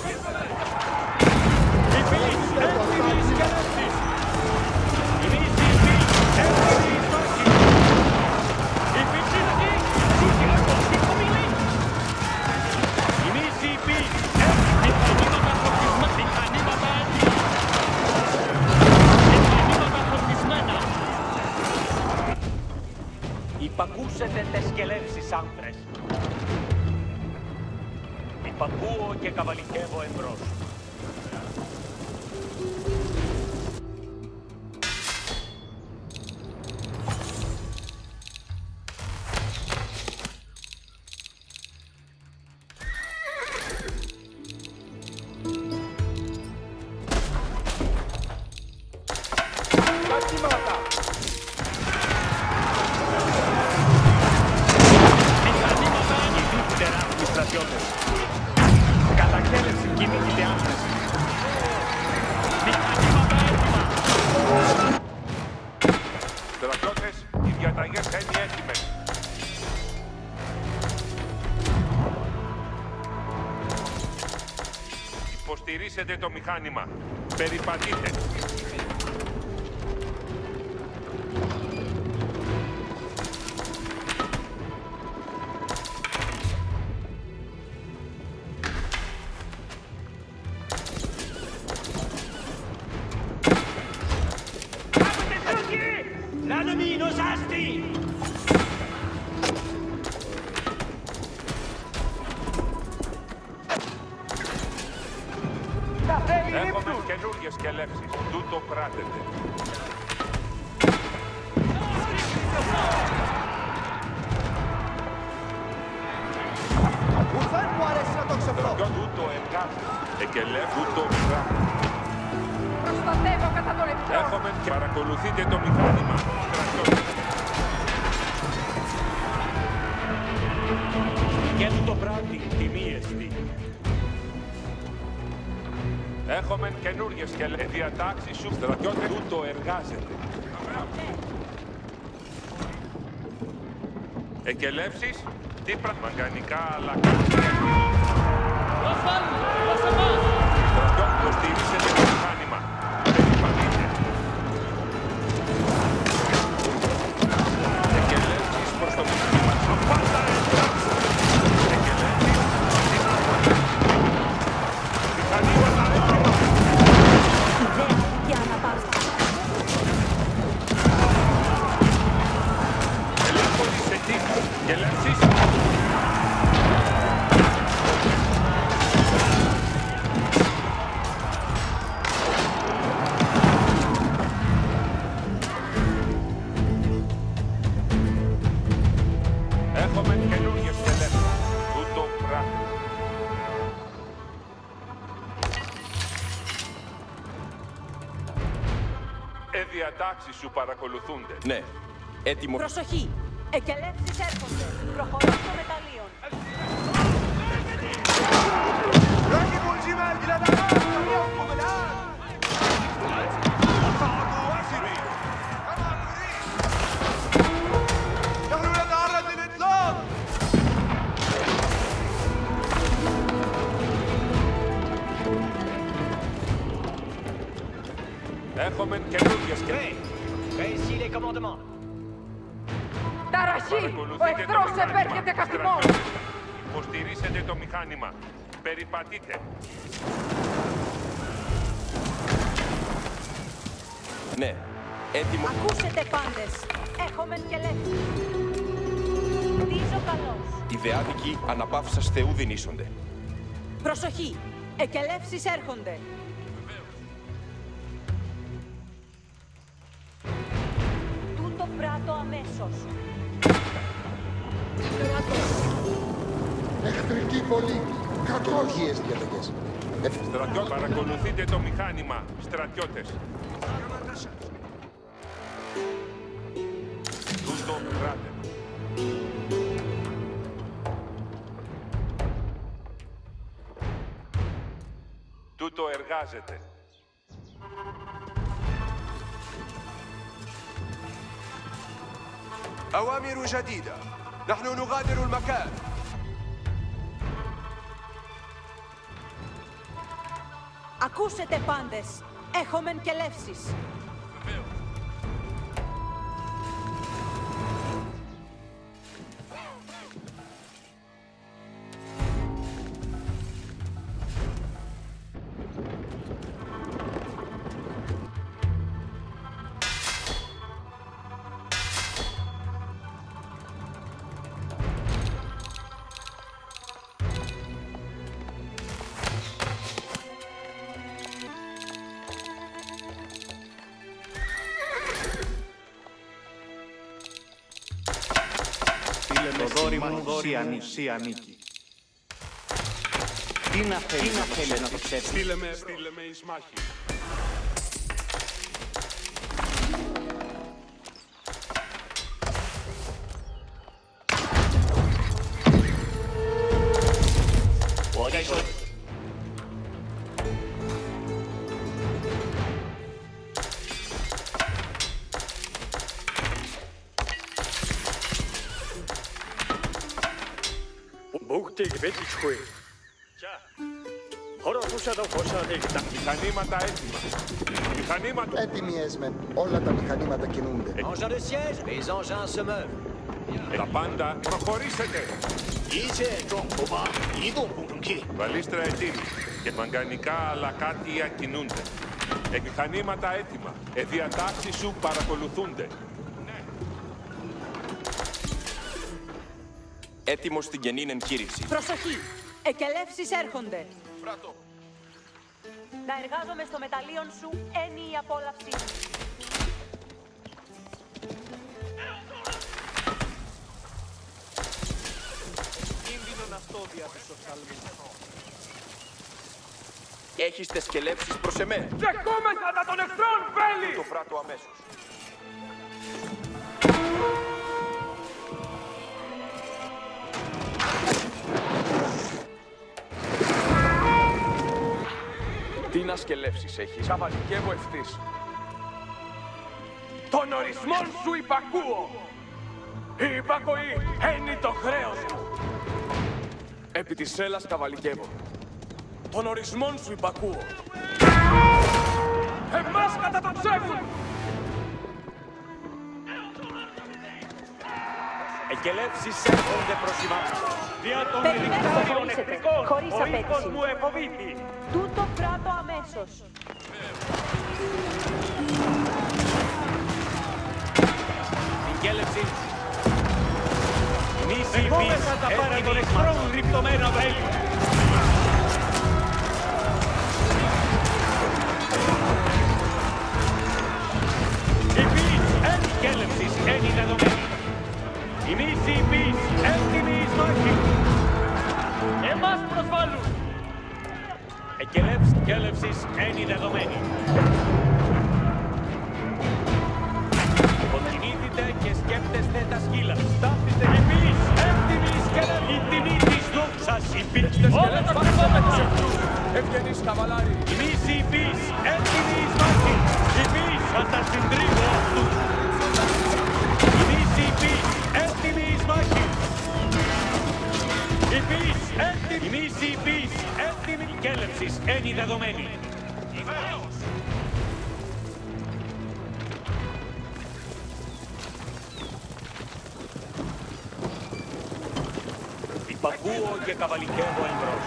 [SPEAKER 5] Υπήρξ, έτοιμοι σκελεύσεις. Ημείς υπήρξ, έτοιμοι μάχη. Υπήρξ εκεί, σίγουρα σηκωμιλή. Ημείς υπήρξ, μηχανήματα φορτισμένα. Μηχανήματα έτοιμα. Μηχανήματα φορτισμένα. Υπακούσετε τες σκελεύσεις άντρες. Υπακούω και καβαλικεύω εμπρός. Μηχανήματα ανοιχτοί τεράστιοι στρατιώτες. Κατακέλευση κινείται άντρες. Μηχανήματα έτοιμα.
[SPEAKER 12] Στρατιώτες, οι διαταγές θα είναι έτοιμες. Υποστηρίσετε το μηχάνημα. Περιπατείτε.
[SPEAKER 5] L'animino sasti!
[SPEAKER 12] Έχουμε καινούριες σκελεύσεις. Τούτο πράτετε.
[SPEAKER 11] Ουρθάν μου αρέσει να το ξεφρώ.
[SPEAKER 12] Τούτο εργάζεται. Εκελεύ τούτο πράτετε.
[SPEAKER 1] Προστατεύω κατά τον εχθρό.
[SPEAKER 12] Έχουμε και παρακολουθείτε το μηχάνημα.
[SPEAKER 5] Και το πράγμα τιμή εστί.
[SPEAKER 12] Έχουμε καινούριες σκελεύσεις. Διατάξεις σου στρατιώτε τούτο εργάζεται. Εκελεύσεις, τι πραγματικά αλλά στρατιώτε, υποστηρίσετε το μηχάνημα. Περιπατείτε. Εκελεύσεις προς το μηχάνημα. Πάντα εντάξει. Εκελεύσεις, τι πραγματικά. Μηχανήματα έτοιμα.
[SPEAKER 3] Ιδέα και αναπάρτηση.
[SPEAKER 12] Ελεύθερης εκεί. Εκελεύσεις. καινούριες τελεύσεις. Τούτο πράγμα. Διατάξεις σου παρακολουθούνται.
[SPEAKER 2] Ναι. Έτοιμο.
[SPEAKER 3] Προσοχή! Εκελεύσεις έρχονται. Προχωρώ στο μεταλλείο.
[SPEAKER 4] ركبوا الجمال إلى الأمام وليقفوا الآن. صعدوا واجبي كما نريد. نحن نتعرض للإطلاق.
[SPEAKER 12] Έχουμε καινούργιες και...
[SPEAKER 9] Réussis les commandements.
[SPEAKER 1] Ταραχή! Ο εχθρός επέρχεται καθημών!
[SPEAKER 12] Υποστηρίσετε το μηχάνημα. Περιπατείτε.
[SPEAKER 2] Ναι. Έτοιμο.
[SPEAKER 3] Ακούσετε πάντες. Έχουμε και λέξη. Δίζω καλώς.
[SPEAKER 2] Οι δεάδικοι αναπαύσας Θεού δινήσονται.
[SPEAKER 3] Προσοχή! Εκελεύσεις έρχονται. Τούτο πράτο αμέσως.
[SPEAKER 6] Εχθρική πολύ. Κακόργιες διαταγές.
[SPEAKER 12] Στρατιώτες, παρακολουθείτε το μηχάνημα. Στρατιώτες. Τούτο πράτε. Τούτο εργάζεται.
[SPEAKER 4] أوامر جديدة. نحن نغادر المكان.
[SPEAKER 3] Ακούσετε πάντες. Έχουμε και λεύσεις.
[SPEAKER 13] Το δόρυ μου Σιανίκη. Τι να θέλει να το ψεύσει.
[SPEAKER 12] Στείλε με εις μάχη. Μηχανήματα έτοιμα. Μηχανήματα.
[SPEAKER 6] Έτοιμοι έσμεν. Όλα τα μηχανήματα κινούνται.
[SPEAKER 9] Engins de siège, les engins se meuvent.
[SPEAKER 12] Τα πάντα προχωρήσετε. Βαλίστρα έτοιμη. Και μαγκανικά αλακάτια κινούνται. Μηχανήματα έτοιμα. Διατάξεις σου παρακολουθούνται.
[SPEAKER 2] Έτοιμος στην καινήν εγχείρηση.
[SPEAKER 3] Προσοχή! Εκελεύσεις έρχονται.
[SPEAKER 4] Πράτο.
[SPEAKER 3] Να εργάζομαι στο μεταλλείο σου ένι η απόλαυσή μου.
[SPEAKER 4] Κίνδυνον αυτό δια της οφθαλμής.
[SPEAKER 2] Έχεις τες σκελέψεις προς εμέ.
[SPEAKER 10] Δεχόμεθα τα των εχθρών, βέλη!
[SPEAKER 2] Το πράττω αμέσως. Τι να σκελεύσεις έχεις.
[SPEAKER 10] Καβαλικεύω ευθύς. Των ορισμών σου υπακούω. Η υπακοή είναι το χρέος μου. Επί της σέλας καβαλικεύω. Των ορισμών σου υπακούω. Εμάς κατατοξεύουν.
[SPEAKER 5] Εκελεύσεις έρχονται προς εμάς. Δια των δικτάριων εχθρικών, ο οίκος μου εφοβήθη.
[SPEAKER 3] Τούτο πράτο αμέσως.
[SPEAKER 5] Εκέλευση. Νήσι βίς, τα πάρα των εχθρών ρυπτωμένα βέλη. Η βίς εν εκέλευσης εν η δεδομένη. Οι μίσοι υπείς, έτοιμοι εις μάχη. Εμάς προσβάλλουν. Εκέλευσης ένι δεδομένη. Υποκινήθητε και σκέπτεστε τα σκύλα. Στάθητε υπείς, έτοιμοι εις κελεύσης. Η τιμή της δόξας υπείς. Όλα τα κρυβόμενα.
[SPEAKER 10] Ευγενείς καβαλάρι.
[SPEAKER 5] Οι μίσοι υπείς, έτοιμοι εις μάχη. Υπείς θα τα συντρίβω αυτούς. Οι μίσοι υπείς, έτοιμοι εις μάχη. Υπείς, έτοιμοι. Οι μίσοι υπείς, έτοιμοι. Η κέλευσης ένι δεδομένη. Υπακούω και καβαλικεύω εμπρός.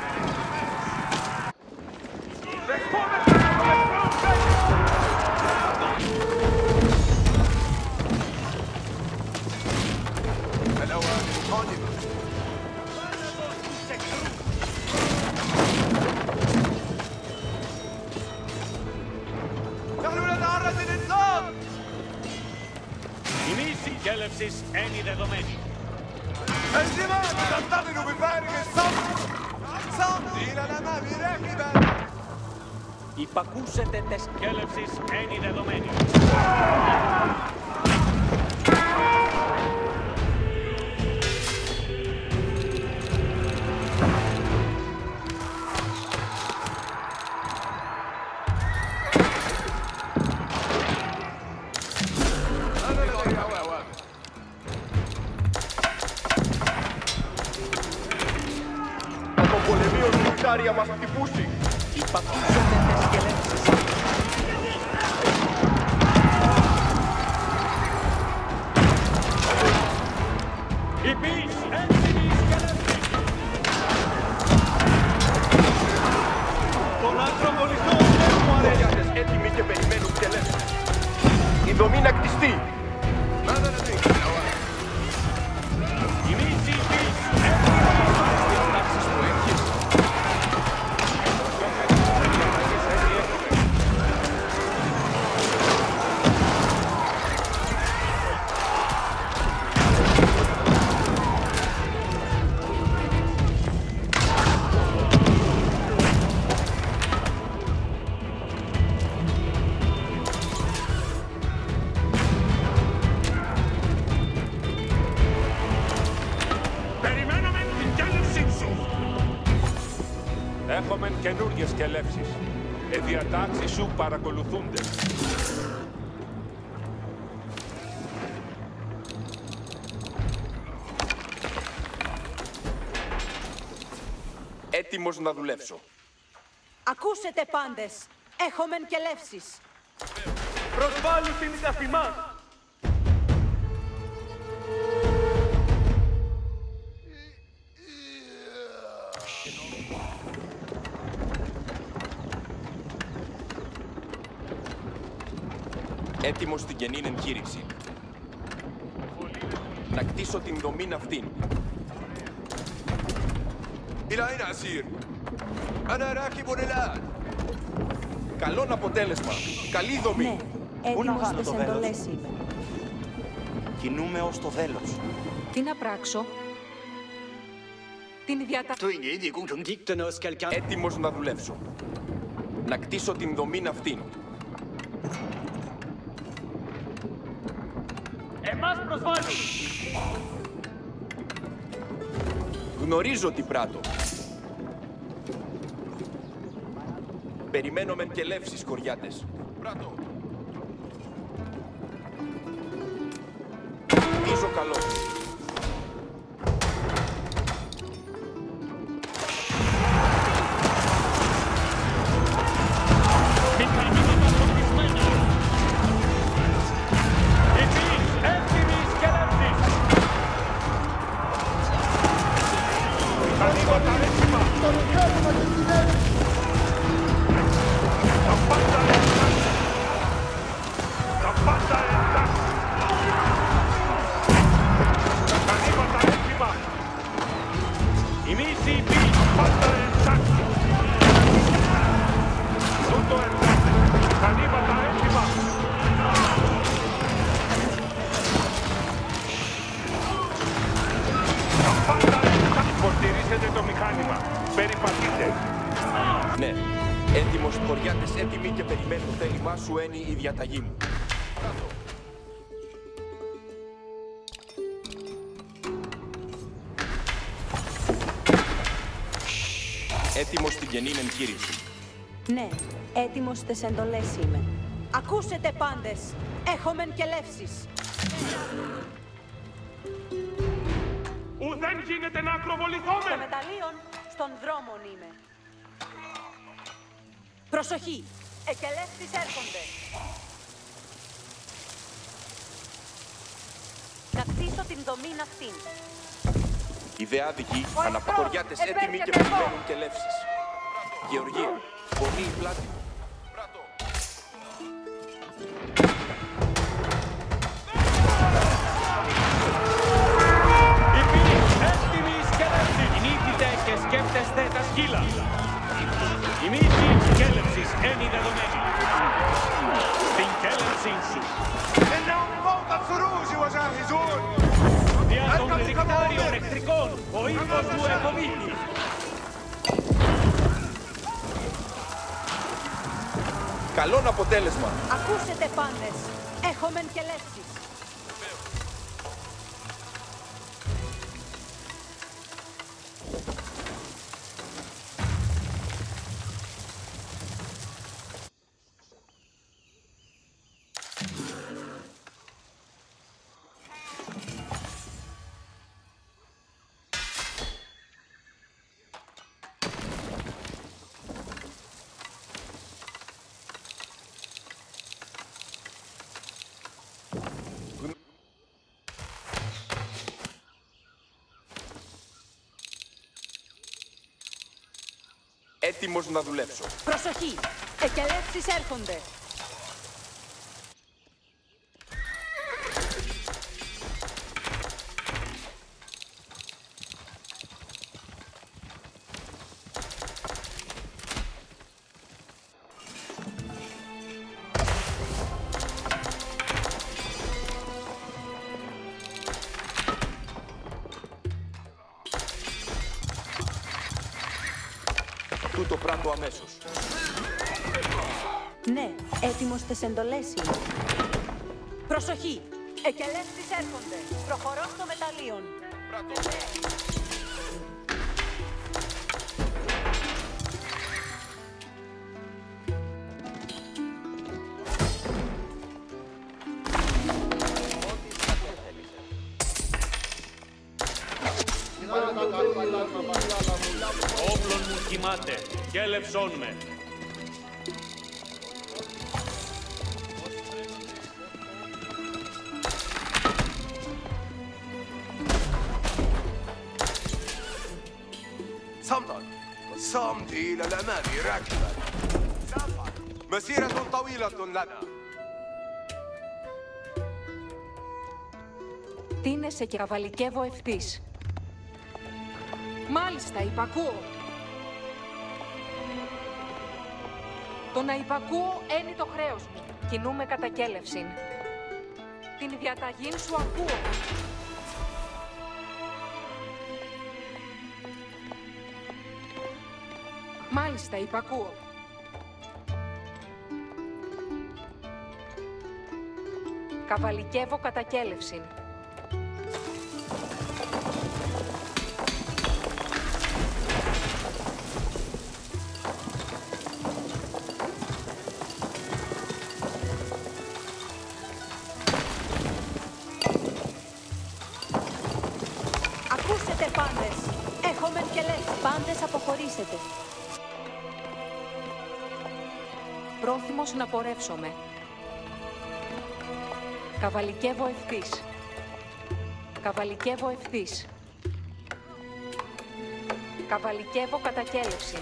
[SPEAKER 5] Η μίση κέλευσης ένι δεδομένη.
[SPEAKER 4] الجمال تنتظر بفارغ الصبر سأمضي إلى الأمام راكبا.
[SPEAKER 5] Υπακούσετε τες κέλευσης ένι δεδομένη.
[SPEAKER 4] Κάρια μας χτυπούσει.
[SPEAKER 5] Υπακούσετε τες κέλευσης. Υπείς έτοιμοι εις κέλευσης.
[SPEAKER 4] Τον Ακροπολιτό δεν μου αρέσει. Έτοιμοι και περιμένουν κέλευσης. Η δομή να κτιστεί.
[SPEAKER 5] Η μίση υπείς έτοιμοι.
[SPEAKER 4] Τάξεις που έχεις.
[SPEAKER 12] Έχομεν καινούργιες κελεύσεις. Οι διατάξεις σου παρακολουθούνται.
[SPEAKER 2] Έτοιμος να δουλέψω.
[SPEAKER 3] Ακούσετε πάντες. Έχομεν κελεύσεις.
[SPEAKER 10] Προσβάλλουν την καθημάς.
[SPEAKER 2] Έτοιμος στην καινή εγχείρηση. Να κτίσω την δομήν αυτήν.
[SPEAKER 4] إلى أين أسير؟ أنا راكب الآن.
[SPEAKER 2] Καλόν αποτέλεσμα. Καλή δομή.
[SPEAKER 3] Ναι, έτοιμος στις εντολές είμαι.
[SPEAKER 13] Κινούμε ως το δέλος.
[SPEAKER 1] Τι να πράξω? Την
[SPEAKER 2] Έτοιμος να δουλέψω. Να κτίσω την δομήν αυτήν.
[SPEAKER 5] Εμάς προσβάλλουν.
[SPEAKER 2] Γνωρίζω τι πράττω. Περιμένω μεν κελεύσεις, κοριάτες. Πράττω. Κτίζω καλώς.
[SPEAKER 12] Περιπατείτε.
[SPEAKER 2] Ναι. Έτοιμος χωριάτες, έτοιμοι και περιμένουν το θέλημά σου, Ένι, η διαταγή μου. Έτοιμος στην καινή εγχείρηση.
[SPEAKER 3] Ναι, έτοιμος στις εντολές είμαι. Ακούσετε πάντες, έχομεν και λεύσεις.
[SPEAKER 12] Δεν γίνεται να ακροβοληθούμε.
[SPEAKER 3] Στο μεταλλίον, στον δρόμον είμαι. Προσοχή, εκελεύσεις έρχονται. Να κτίσω την δομή αυτήν.
[SPEAKER 2] Ιδεάδικοι, αναποχωριάτες έτοιμοι και περιμένουν και λεύσεις. Γεωργία, πονεί η πλάτη μου.
[SPEAKER 5] Και σκέφτεστε τα σκύλα. Η μύτη κέλευσης είναι δεδομένη. Στην κέλευσή σου. Δια των δικτάριων εχθρικών, ο ύφος του εφοβήθη.
[SPEAKER 2] Καλόν αποτέλεσμα.
[SPEAKER 3] Ακούσετε πάντες, έχομεν και λεύσεις.
[SPEAKER 2] Έτοιμος να δουλέψω.
[SPEAKER 3] Προσοχή! Εκελεύσεις έρχονται.
[SPEAKER 2] Τούτο πράττω αμέσως.
[SPEAKER 3] Ναι, έτοιμος στις εντολές είναι. Προσοχή! Εκελεύσεις έρχονται. Προχωρώ στο μεταλλίον.
[SPEAKER 5] Όπλων μου κοιμάται και ελευσών με.
[SPEAKER 4] صمتا صمتي إلى الأمام راكبا سأفعل مسيرة طويلة لنا.
[SPEAKER 1] Τίνεσαι και καβαλικεύω ευθύς. Μάλιστα, υπακούω. Το να υπακούω είναι το χρέος μου. Κινούμε κατά κέλευσιν. Την διαταγήν σου ακούω. Μάλιστα, υπακούω. Καβαλικεύω κατά κέλευσιν.
[SPEAKER 3] Ακούσετε πάντες. Έχομεν και λέξεις. Πάντες αποχωρήσετε.
[SPEAKER 1] Πρόθυμος να πορεύσομαι. Καβαλικεύω ευθύς. Καβαλικεύω ευθύς. Καβαλικεύω κατά κέλευση.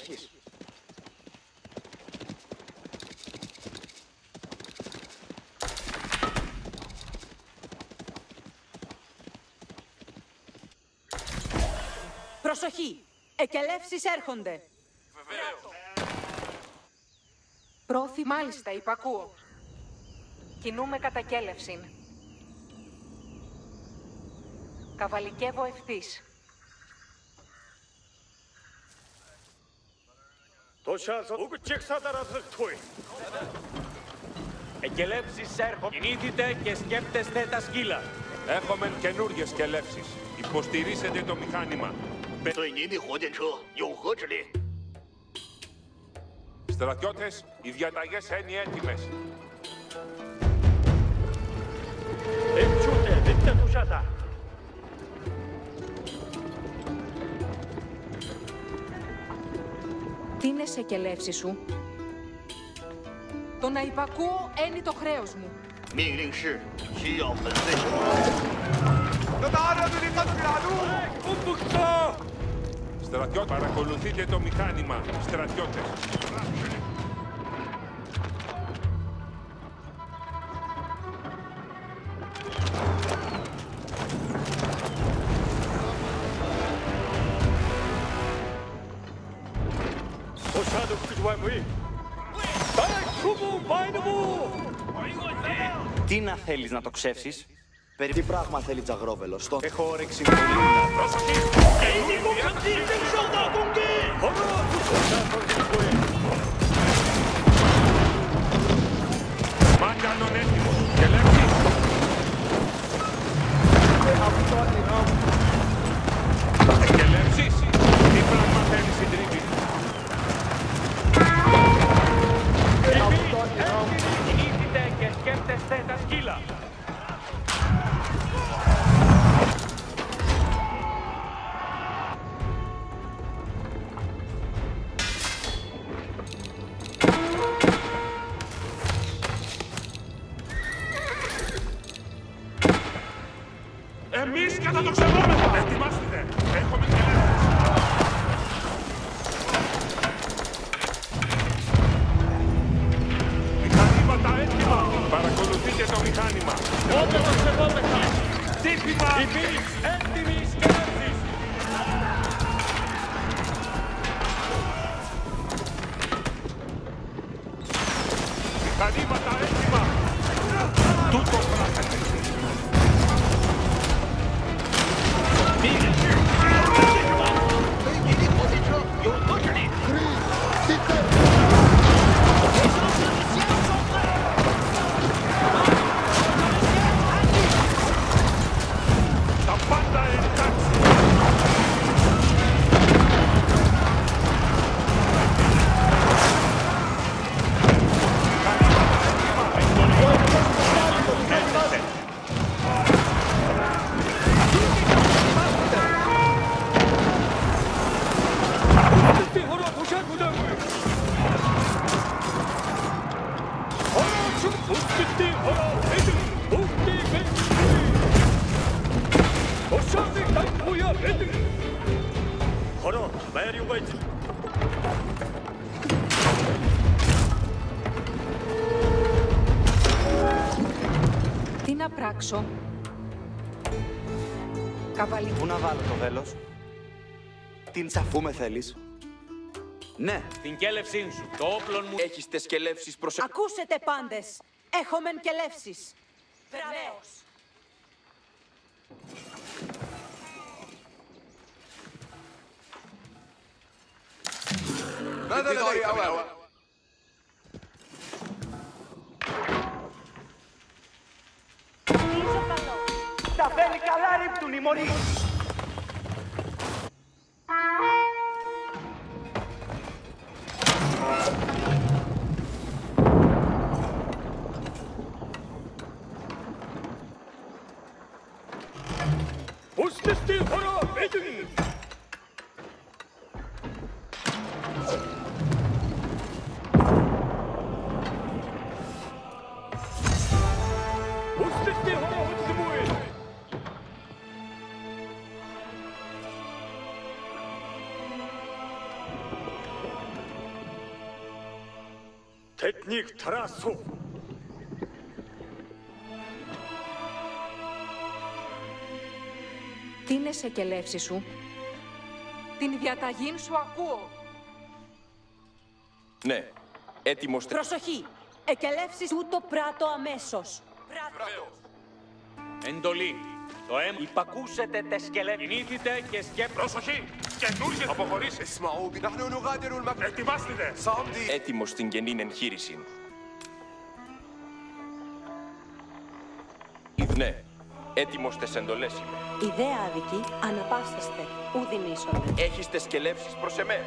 [SPEAKER 11] έχεις.
[SPEAKER 3] Προσοχή! Εκελεύσεις έρχονται.
[SPEAKER 10] Βεβαίως.
[SPEAKER 1] Πρόθυ, μάλιστα, υπακούω. Κινούμε κατά κέλευσιν. Καβαλικεύω ευθύς.
[SPEAKER 5] Εκελεύσεις έρχονται. Κινήθητε και σκέπτεστε τα σκύλα.
[SPEAKER 12] Έχομεν καινούργιες κελεύσεις. Υποστηρίσετε το μηχάνημα. Στρατιώτες, οι διαταγές είναι έτοιμες.
[SPEAKER 1] Τι είναι σε κελεύση σου? Το να υπακούω είναι το χρέος μου.
[SPEAKER 12] Στρατιώτες, παρακολουθείτε το μηχάνημα. Στρατιώτες.
[SPEAKER 13] Τι να θέλεις να το ξεύσεις?
[SPEAKER 11] Τι πράγμα θέλει Τζαγρόβελος?
[SPEAKER 13] Έχω όρεξη πολύ.
[SPEAKER 12] Μάκανον έτοιμος. Κελεύσεις. Κελεύσεις. Τι πράγμα θέλεις συντρίβη?
[SPEAKER 5] Κινήθητε και σκέπτεστε τα σκύλα.
[SPEAKER 12] Εμείς κατά το ξεβόμεθα! Ετοιμάστε! Έχουμε κελεύσεις! Μηχανήματα έτοιμα! Παρακολουθείτε το μηχάνημα!
[SPEAKER 5] Όταν το ξεβόμεθα! Τύπημα! Εμείς έτοιμοι σκέψεις!
[SPEAKER 12] Μηχανήματα έτοιμα! Τούτο πράτατε! Τα πάντα εντάξει!
[SPEAKER 1] Τι να πράξω? Καβαλή.
[SPEAKER 13] Πού να βάλω το βέλος? Την τσαφούμε θέλεις? Ναι.
[SPEAKER 5] Την κέλευσή σου. Το όπλον μου.
[SPEAKER 2] Έχεις τες κελεύσεις
[SPEAKER 3] Ακούσετε πάντες. Έχομεν κελεύσεις. Βεβαίως.
[SPEAKER 4] ماذا لدي أوامر؟
[SPEAKER 11] Τα φέρνει καλά ρίπτουν οι μωροί.
[SPEAKER 5] Σετνίκ τράσου.
[SPEAKER 1] Τι είναι σε κελεύση σου? Την διαταγή σου ακούω.
[SPEAKER 2] Ναι, έτοιμος...
[SPEAKER 3] Προσοχή! Εκελεύσεις τούτο πράτο αμέσως.
[SPEAKER 5] Εντολή. Το αίμα. Υπακούσετε τε σκελεύσεις. Κινήθητε και σκέπτεστε.
[SPEAKER 12] Προσοχή! Καινούργιες αποχωρήσεις. Ετοιμάστε.
[SPEAKER 2] Έτοιμος στην καινήν εγχείρηση. Ναι, έτοιμος τες εντολές είμαι.
[SPEAKER 3] Ιδέα άδικη, αναπαύσαστε, ουδιν ίσονται.
[SPEAKER 2] Έχεις τες σκελεύσεις προς εμέ.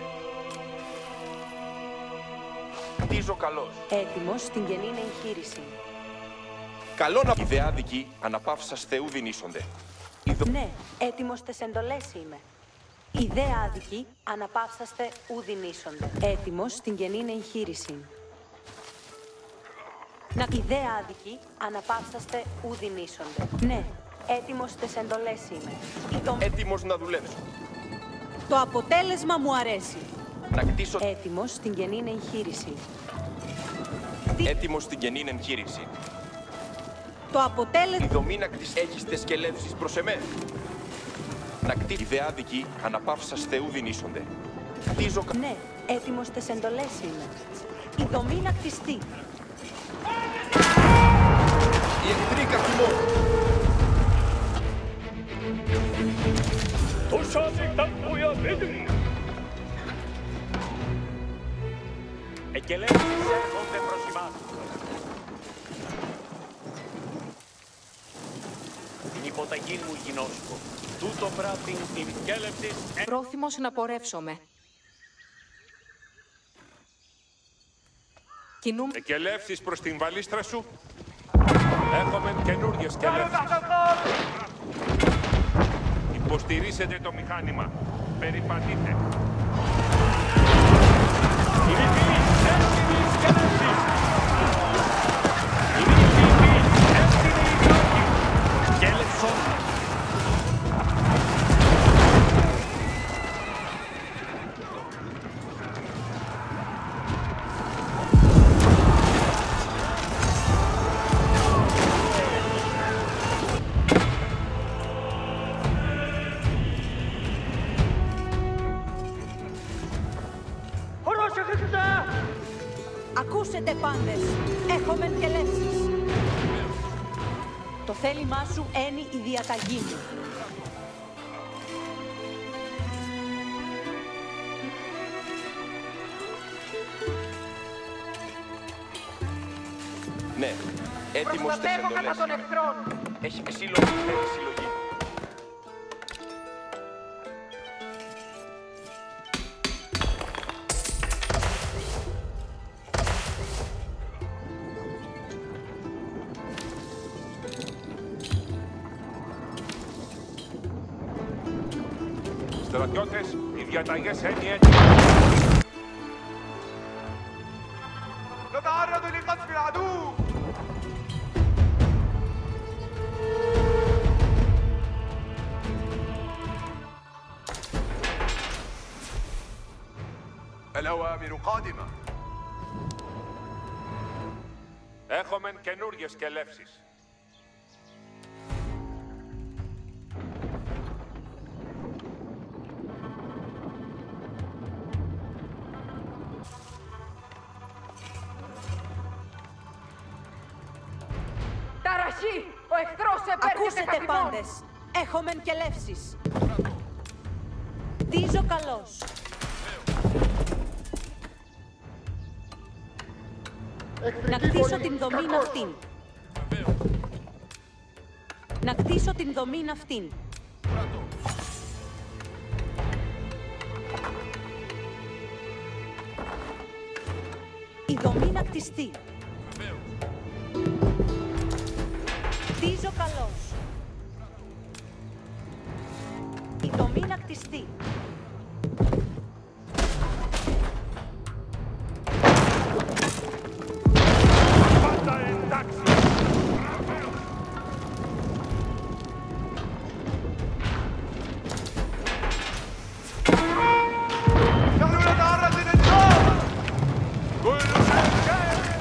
[SPEAKER 2] Κτίζω καλός.
[SPEAKER 3] Έτοιμος στην καινήν εγχείρηση.
[SPEAKER 2] Καλό να... Ιδέα άδικη, αναπαύσαστε ουδιν ίσονται.
[SPEAKER 3] Ναι, έτοιμος τες εντολές είμαι. Ιδέα άδικη, αναπαύσαστε ουδιν ίσονται. Έτοιμος στην καινήν εγχείρηση. Ιδέα άδικη, αναπαύσαστε ουδιν ίσονται. Ναι, έτοιμος τες εντολές είμαι.
[SPEAKER 2] Έτοιμος να δουλέψω.
[SPEAKER 3] Το αποτέλεσμα μου αρέσει.
[SPEAKER 2] Να κτίσω...
[SPEAKER 3] Έτοιμος στην καινήν εγχείρηση.
[SPEAKER 2] Έτοιμος στην καινήν εγχείρηση.
[SPEAKER 3] Το αποτέλεσμα...
[SPEAKER 2] Η δομή να κτίσει... Έχεις τες σκελεύσεις προς εμέ. Να κτίσει... Ιδέα άδικη, αναπαύσαστε ουδιν ίσονται. Κτίζω...
[SPEAKER 3] Ναι, έτοιμος τες εντολές είμαι. Η δομή να κτιστεί.
[SPEAKER 2] Η εχθρή καθημών.
[SPEAKER 5] Εκελεύσεις έρχονται προς εμάς. Την υποταγή μου γινώσκω. Τούτο πράτην την κέλευσης...
[SPEAKER 1] Πρόθυμος να πορεύσομαι. Κινούμε...
[SPEAKER 12] Εκελεύσεις προς την βαλίστρα σου. Έχουμε καινούργιες σκελεύσεις. Υποστηρίσετε το μηχάνημα. Περιπατείτε.
[SPEAKER 3] Ακούσετε πάντες, έχομεν και λεύσεις. Το θέλημά σου είναι η διαταγή μου.
[SPEAKER 2] Ναι, έτοιμος τες
[SPEAKER 1] Προστατεύω κατά
[SPEAKER 2] εντολές.
[SPEAKER 1] των εχθρών.
[SPEAKER 2] Έχει και σύλλογη, θέλει συλλογή.
[SPEAKER 12] Στρατιώτες, οι διαταγές είναι έτοιμες.
[SPEAKER 4] نتعرض لقذف العدو. الأوامر قادمة.
[SPEAKER 12] Έχουμε καινούργιες σκελεύσεις.
[SPEAKER 1] Ταραχή! Ο εχθρός επέρχεται
[SPEAKER 3] Ακούσετε
[SPEAKER 1] καθημών.
[SPEAKER 3] πάντες, έχομεν και λεύσεις. Κτίζω καλώς. Να κτίσω την δομή αυτήν. Να κτίσω την δομή αυτήν. Η δομή να κτιστεί. Κτίζω καλώς. Η δομή να κτιστεί.
[SPEAKER 12] Πάντα εντάξει.
[SPEAKER 4] نحن نتعرض للإنذار.
[SPEAKER 12] كل شيء جاهز.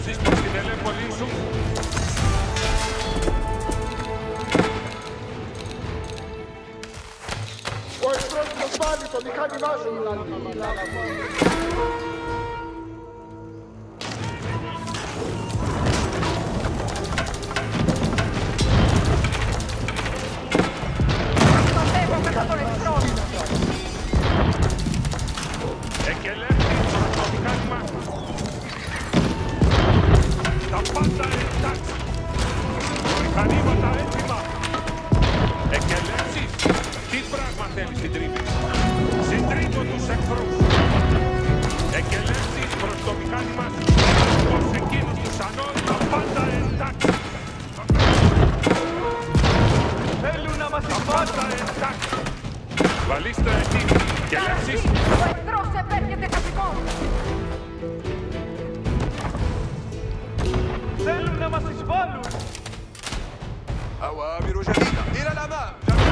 [SPEAKER 12] Στρέψεις προς την ελεύθερη σου.
[SPEAKER 6] Ο εχθρός προσβάλλει το μηχάνημά σου.
[SPEAKER 7] Προστατεύω κατά τον εχθρό.
[SPEAKER 12] Εκελεύθερης το μηχάνημά σου. Τα πάντα εντάξει. Μηχανήματα έτοιμα. Εκελεύσεις. Τι πράγμα θέλεις συντρίβει. Συντρίβω τους εχθρούς. Εκελεύσεις προς το μηχάνημα σου. Προς εκείνους τους ανώδους. Τα πάντα εντάξει.
[SPEAKER 11] Θέλουν να μας
[SPEAKER 12] τα πάντα εντάξει. Βαλίστρα έτοιμη. Εκελεύσεις.
[SPEAKER 7] Ο εχθρός επέρχεται χασιμός.
[SPEAKER 11] Θέλουν να μας εισβάλλουν.
[SPEAKER 4] أوامر جديدة إلى الأمام.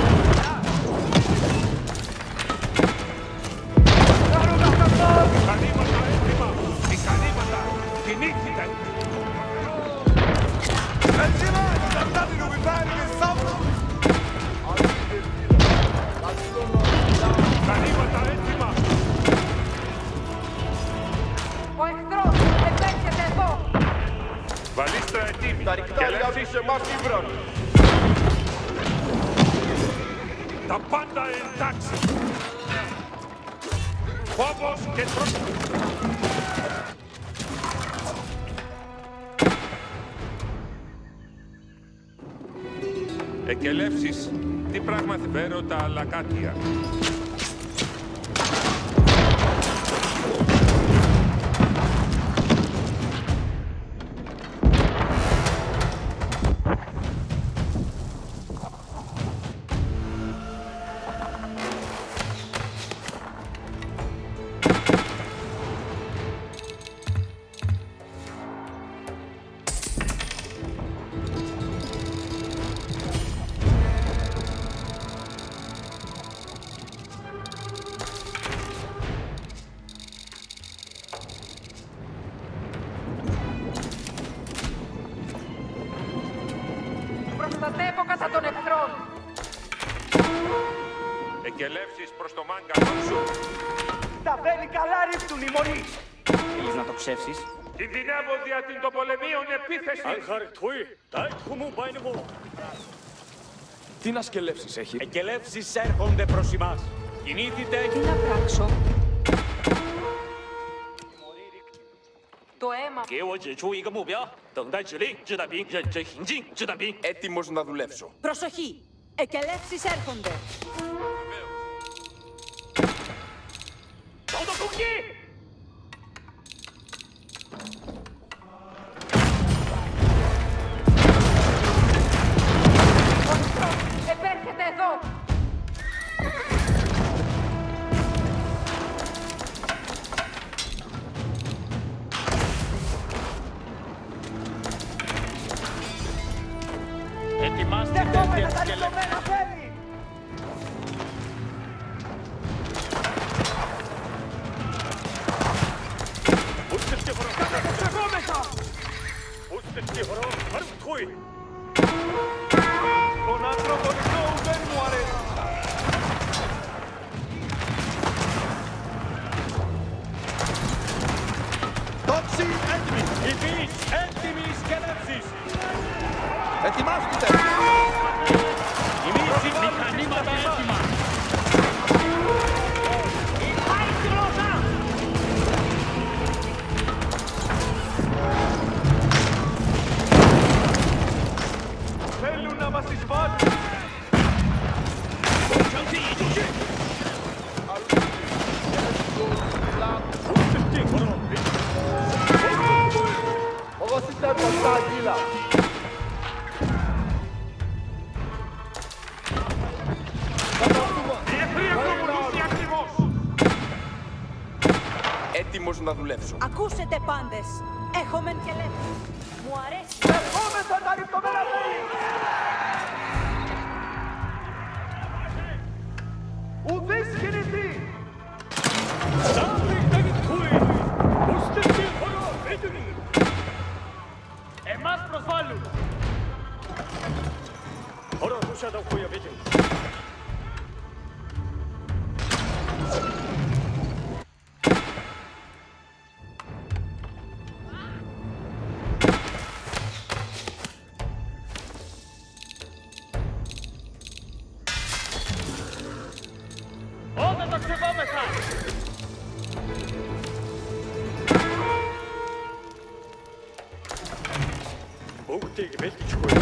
[SPEAKER 12] Μηχανήματα έτοιμα. Μηχανήματα. Κινήθηκαν.
[SPEAKER 4] الجمال تنتظر بفارغ الصبر.
[SPEAKER 12] Μηχανήματα έτοιμα.
[SPEAKER 7] Ο εχθρός επέρχεται εδώ.
[SPEAKER 12] Βαλίστρα έτοιμη. Εκελεύσεις. Τα πάντα εντάξει. Φόβος και τρόπο. Εκελεύσεις. Τι πράγμα φέρω τα λακάτια.
[SPEAKER 7] Προστατεύω κατά τον εχθρό.
[SPEAKER 12] Εκελεύσεις προς το μάγκανο σου.
[SPEAKER 11] Τα βέλη καλά ρίχνουν οι μωροί.
[SPEAKER 13] Θέλεις να το ψεύσεις?
[SPEAKER 12] Κινδυνεύω δια την των πολεμίων επίθεση.
[SPEAKER 10] Τι να σκελεύσεις έχει.
[SPEAKER 5] Εκελεύσεις έρχονται προς εμάς. Κινήθητε.
[SPEAKER 1] Τι να πράξω. Το αίμα.
[SPEAKER 2] Έτοιμος να δουλέψω.
[SPEAKER 3] Προσοχή! Εκελεύσεις έρχονται.
[SPEAKER 7] Επέρχεται εδώ.
[SPEAKER 5] Ετοιμάστε
[SPEAKER 11] Δεχόμενα τα λιτωμένα βέλη. Τον άνθρωπο Ζώου δεν μου αρέσει.
[SPEAKER 4] Τότσι έτοιμη.
[SPEAKER 5] Ειδείς έτοιμοι σκελεύσεις.
[SPEAKER 4] Ετοιμάστε.
[SPEAKER 5] Ημίτσι μηχανήματα έτοιμα.
[SPEAKER 11] Θέλουν να μας εισβάλλουν.
[SPEAKER 6] Εγώ είστε μπροστά, Αγγίλα.
[SPEAKER 2] Έτοιμος να δουλέψω.
[SPEAKER 3] Ακούσετε πάντες. Έχομεν και λέμε. Μου αρέσει.
[SPEAKER 11] Δεχόμεθα τα λιτωμένα βέλη. Ουδής κινηθεί.
[SPEAKER 5] Gegen welchen Schuld?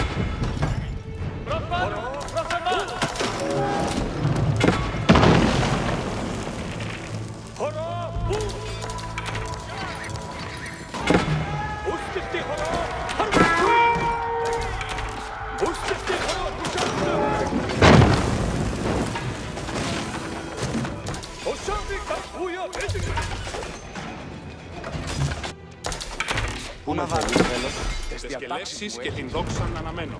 [SPEAKER 13] Πού να βάλεις, τέλος?
[SPEAKER 12] Τις διατάξεις και την δόξα να αναμένω.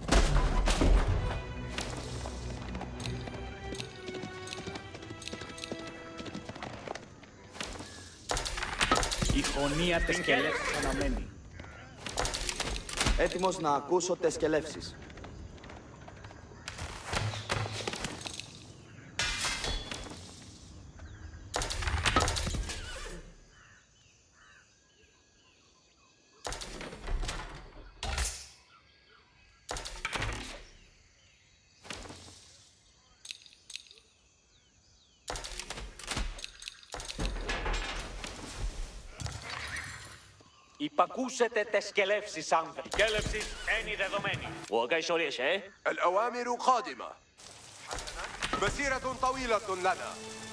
[SPEAKER 14] Η φωνία της σκελεύσης αναμένει.
[SPEAKER 13] Έτοιμος να ακούσω τες σκελεύσεις.
[SPEAKER 5] Υπακούσετε τες σκελεύσεις, άνδρες. Η κέλευση είναι δεδομένη.
[SPEAKER 4] الأوامر قادمة. مسيرة طويلة لنا.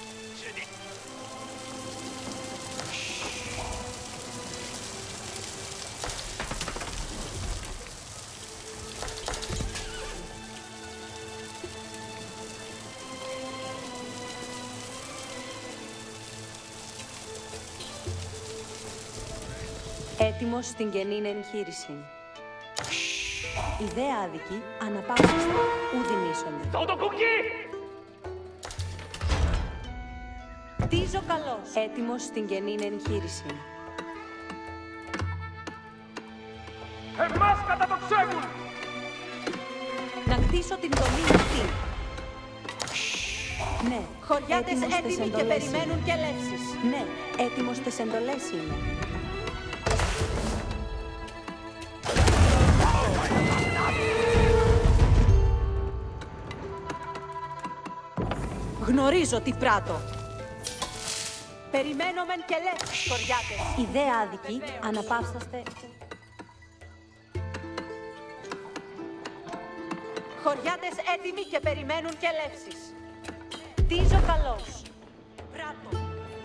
[SPEAKER 3] Έτοιμος στην καινήν εγχείρηση. Ιδέα άδικη, αναπαύσαστα, ουδινήσονται. Τίζο καλός. Έτοιμος στην καινήν εγχείρηση.
[SPEAKER 11] Εμάς κατατοξεύουν!
[SPEAKER 3] Να κτίσω την δομή αυτή. Ναι.
[SPEAKER 7] Χωριάτες έτοιμοι και περιμένουν και λεύσεις.
[SPEAKER 3] Ναι, έτοιμος τες εντολές είμαι.
[SPEAKER 7] Γνωρίζω τι πράττω. Περιμένω μεν και λεύσεις, χωριάτες.
[SPEAKER 3] Ιδέα άδικη, αναπαύσαστε.
[SPEAKER 7] Χωριάτες έτοιμοι και περιμένουν και λεύσεις. Τίζο καλός. Πράττω.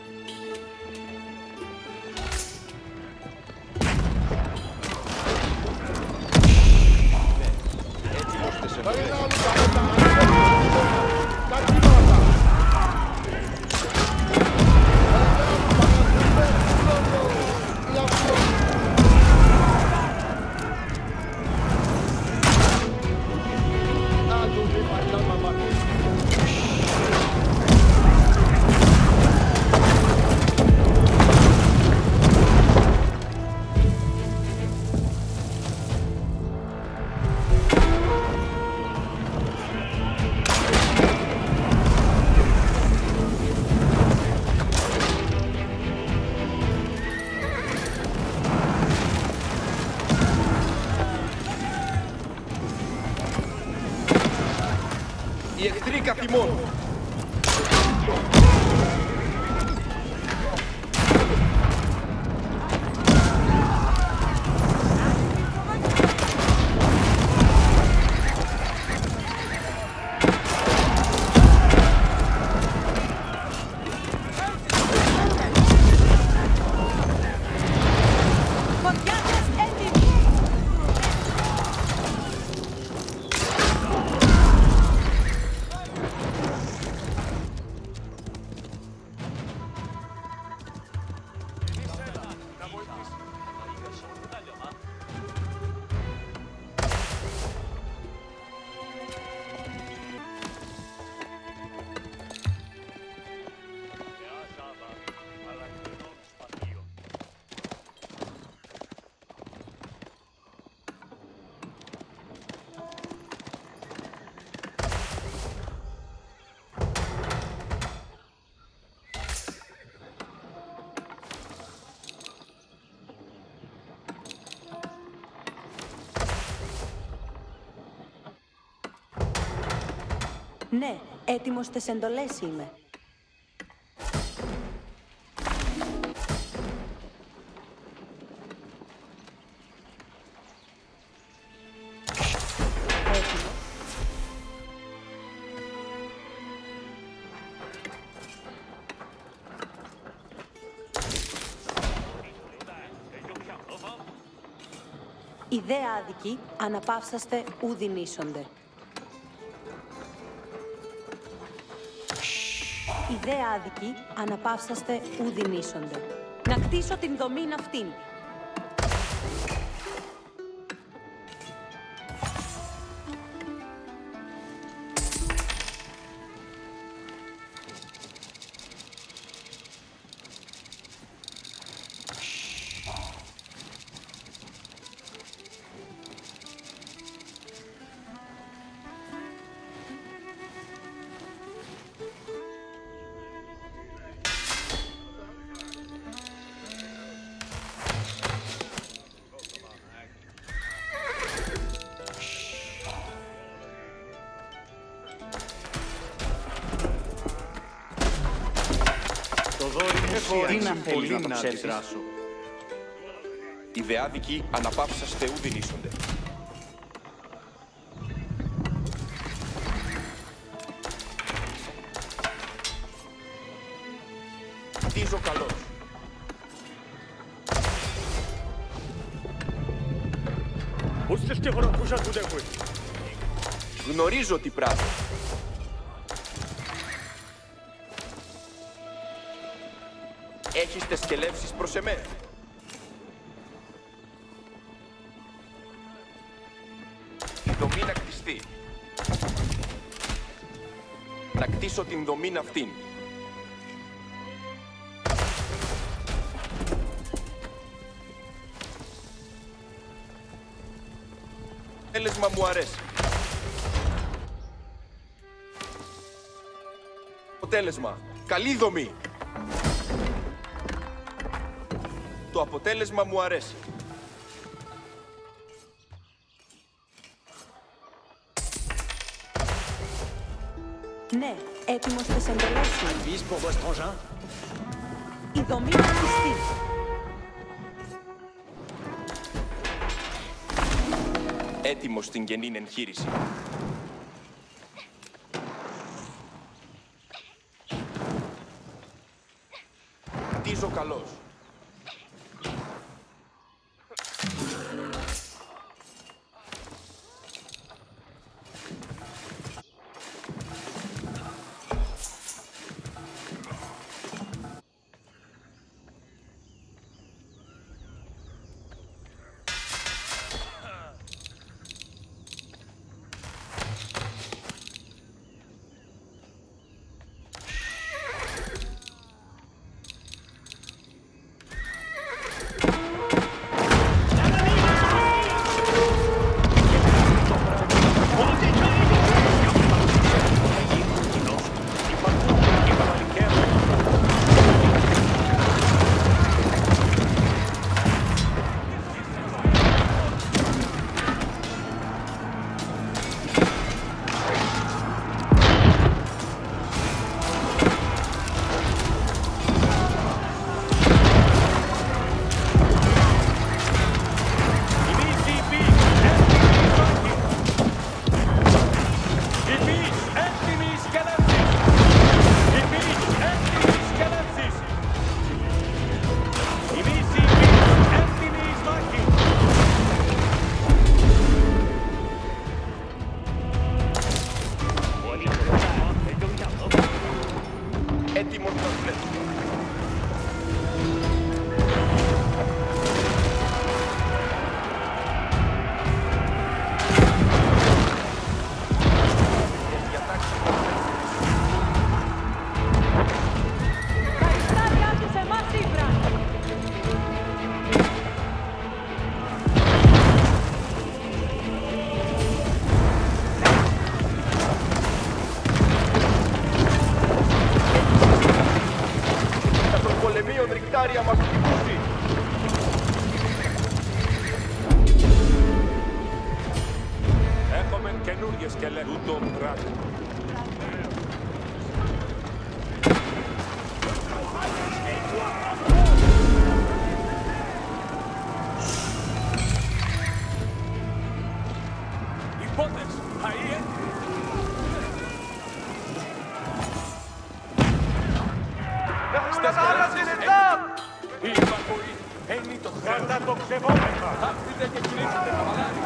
[SPEAKER 2] Οι εχθροί καθημών.
[SPEAKER 3] Ναι, έτοιμος τες εντολές είμαι. Ιδέα άδικη, αναπαύσαστε ου δεινήσονται. Ιδέα άδικη, αναπαύσαστε ου δεινήσονται. Να κτίσω την δομήν αυτήν.
[SPEAKER 2] Τι να θέλει να το ψεύδρασω. Οι δεάδικοι αναπαύσαστε ου δεινήσονται. Κτίζω καλώς. Γνωρίζω τι πράττω. Έχεις τες σκελεύσεις προς εμέ. Η δομή να κτιστεί. Να κτίσω την δομή αυτήν. Αποτέλεσμα μου αρέσει. Αποτέλεσμα. Καλή δομή. Το αποτέλεσμα μου αρέσει.
[SPEAKER 3] Ναι, έτοιμος στις εντολές. Η δομή να κτιστεί.
[SPEAKER 2] Έτοιμος στην καινήν εγχείρηση. Κτίζω καλώς.
[SPEAKER 12] Έχουμε καινούργιες σκελέτους. Τούτο πράγμα. Οι πότες, αΐε. Στις γαλάξεις, η υπακοή, ένι το χρέος.
[SPEAKER 5] Κατατοξευόμεθα.
[SPEAKER 10] Τάχθητε και κινήσετε τα μαλάρια.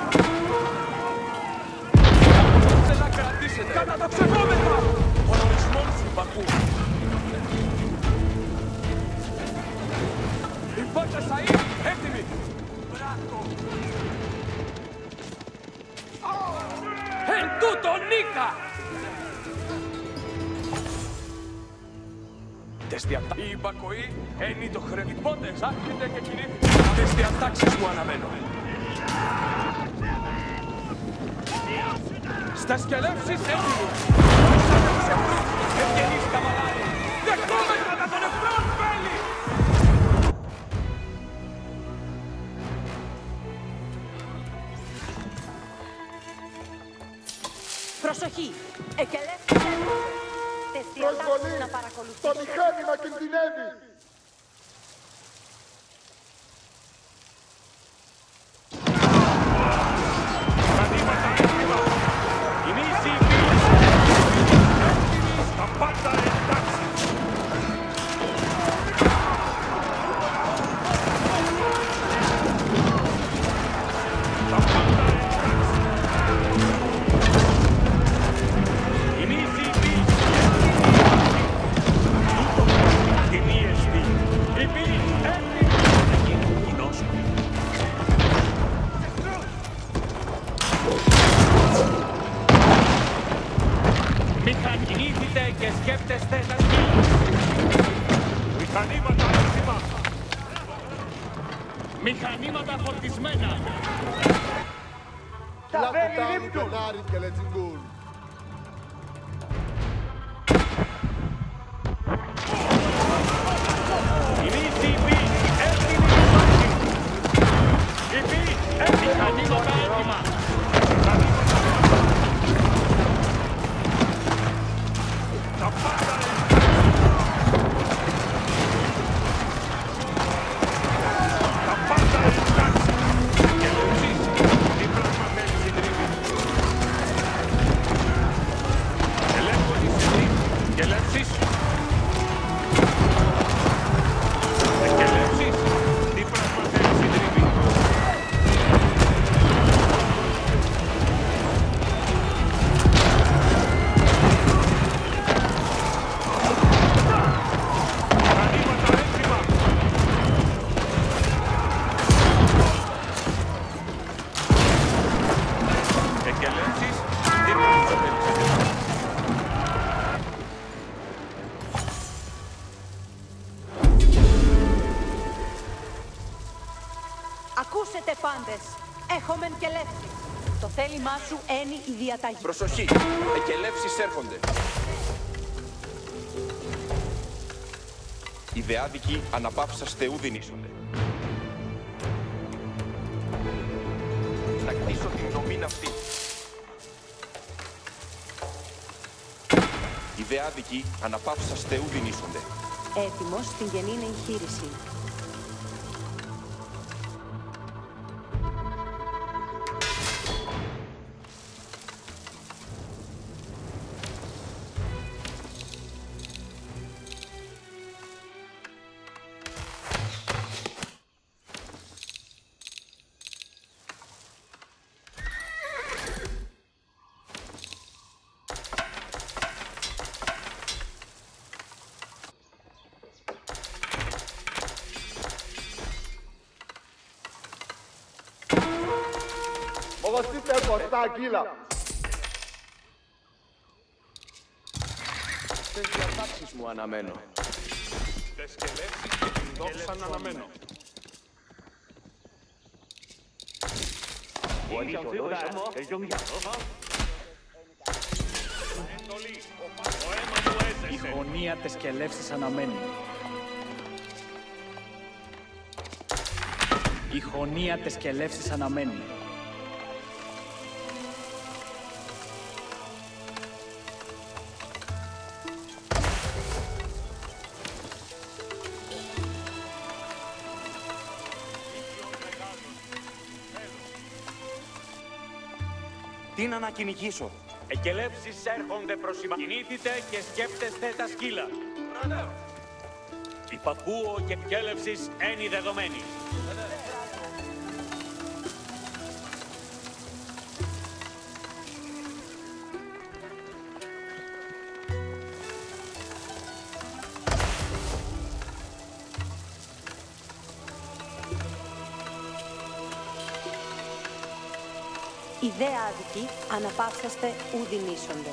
[SPEAKER 10] Ώστε να κρατήσετε. Κατατοξευόμεθα. Τον ορισμό σου, Υπακού. Η πόρτα Σαΐd, έτοιμη. Μπράτο. Εν τούτο νίκα. Η υπακοή ένι το χρέο. Πότε άρχιτε και κινήθητε. Τες διατάξεις μου αναμένω. Στα σκελεύσεις έτοιμοι. Ευγενείς καβαλάρι. Δεχτούμε κατά τον εχθρόν βέλη.
[SPEAKER 3] Προσοχή! Εκελεύσεις έρχονται. Τες διατάξεις να παρακολουθήσετε.
[SPEAKER 6] Το μηχάνημα κινδυνεύει!
[SPEAKER 5] Κινήθητε και σκέπτεστε τα σκύλα. Μηχανήματα έτοιμα. Μηχανήματα φορτισμένα.
[SPEAKER 6] Τα βέλη ρίπτουν.
[SPEAKER 5] Κινήσει η πι, έτοιμη η μάχη. Η πι, μηχανήματα έτοιμα. Τα πάντα εντάξει. Και λεξής, δίπλα μαμένη συντρίβη. Ελέγχω τη συντρίβη. Και λεξής. Και λεξής, δίπλα μαμένη συντρίβη.
[SPEAKER 3] Ακούσετε πάντες, έχομεν και λεύσεις. Το θέλημά σου ένι η διαταγή.
[SPEAKER 2] Προσοχή, εκελεύσεις έρχονται. Οι δεάδικοι αναπαύσας Θεού δινήσονται. Να κτίσω την δομήν αυτή. Οι δεάδικοι αναπαύσας Θεού δινήσονται.
[SPEAKER 3] Έτοιμος στην γεννήν εγχείρηση.
[SPEAKER 6] Μογοστείτε μπροστά, Αγγίλα.
[SPEAKER 10] Τες διατάξεις μου αναμένω.
[SPEAKER 12] Τες σκελεύσεις και την δόξαν αναμένω.
[SPEAKER 14] Η χωνία τες σκελεύσεις αναμένει. Η χωνία τες σκελεύσεις αναμένει.
[SPEAKER 13] Τι να ανακυνηγήσω.
[SPEAKER 5] Εκελεύσεις έρχονται προς η μάχη. Κινήθητε και σκέπτεστε τα σκύλα. Υπακούω και εκέλευσεις ένι δεδομένη.
[SPEAKER 3] Ιδέα αδική, αναπαύσαστε ουδινήσονται.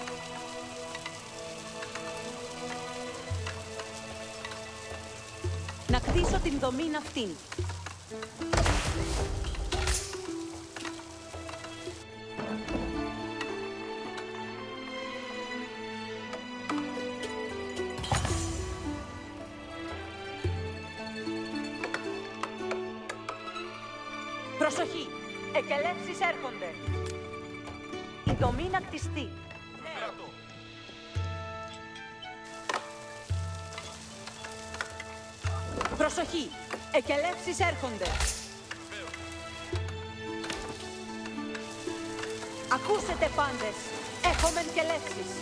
[SPEAKER 3] Να κτίσω την δομήν αυτήν.
[SPEAKER 7] Προσοχή! Εκελεύσεις έρχονται. Η δομή να κτιστεί.
[SPEAKER 3] Προσοχή! Εκελεύσεις έρχονται.
[SPEAKER 7] Ακούσετε πάντες. Έχομεν κελεύσεις.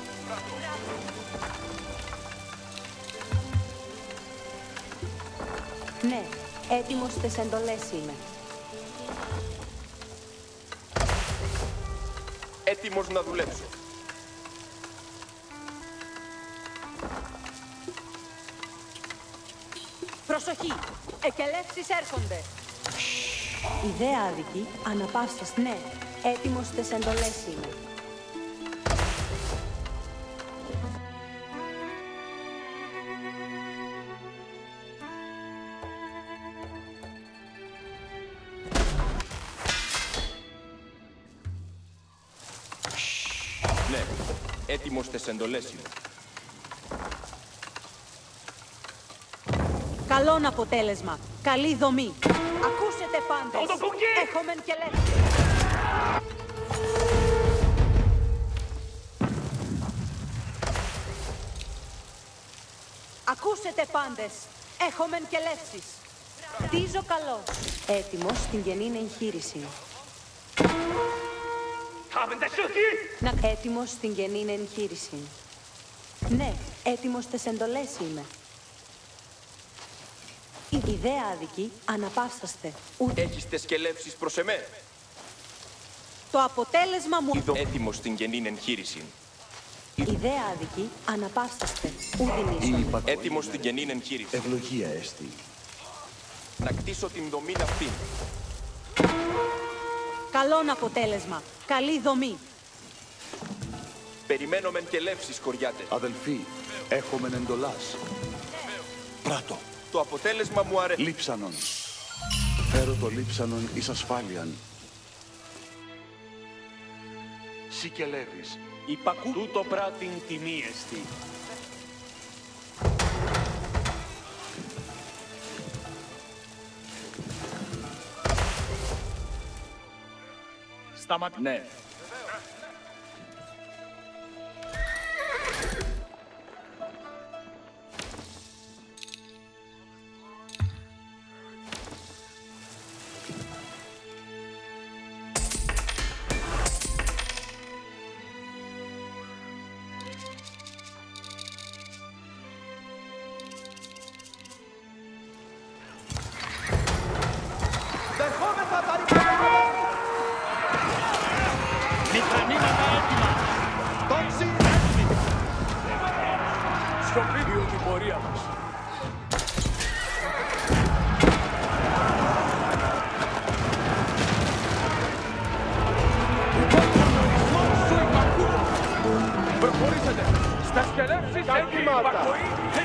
[SPEAKER 3] Ναι, έτοιμος τες εντολές είμαι.
[SPEAKER 2] Έτοιμος να δουλέψω.
[SPEAKER 7] Προσοχή! Εκελεύσεις έρχονται.
[SPEAKER 3] Ιδέα αδική, αναπαύσαστε. Ναι, έτοιμος τες εντολές είμαι.
[SPEAKER 2] Ναι, έτοιμος τες εντολές είμαι.
[SPEAKER 3] Καλόν αποτέλεσμα. Καλή δομή.
[SPEAKER 7] Ακούσετε πάντες. Έχομεν κελεύσεις. Ακούσετε πάντες. Έχομεν κελεύσεις.
[SPEAKER 3] Κτίζω καλώς. Έτοιμος στην γενήν εγχείρηση. Έτοιμος στην γενήν εγχείρηση. Ναι, έτοιμος τες εντολές είμαι. Η ιδέα αδική, αναπαύσαστε.
[SPEAKER 2] Έχεις τες σκελεύσεις προς εμέ.
[SPEAKER 3] Το αποτέλεσμα μου...
[SPEAKER 2] Έτοιμος στην γενήν εγχείρηση.
[SPEAKER 3] Ιδέα αδική, αναπαύσαστε. Ουδινήσονται.
[SPEAKER 2] Έτοιμος στην γενήν εγχείρηση.
[SPEAKER 8] Ευλογία έστι.
[SPEAKER 2] Να κτίσω την δομή αυτήν.
[SPEAKER 3] Καλόν αποτέλεσμα. Καλή δομή.
[SPEAKER 2] Περιμένω μεν κελεύσεις, κοριάτε.
[SPEAKER 8] Αδελφοί, έχομεν εντολάς. Πράτο.
[SPEAKER 2] Το αποτέλεσμα μου αρέσει.
[SPEAKER 8] Λείψανον. Φέρω το λείψανον εις ασφάλειαν. Σικελεύεις.
[SPEAKER 5] Υπακού τούτο πράτην τιμή εστι.
[SPEAKER 14] Σταματ... Ναι.
[SPEAKER 10] Σιωπή την πορεία μας. Προχωρήσετε. Στα σκελεύσεις έχει υπακοή.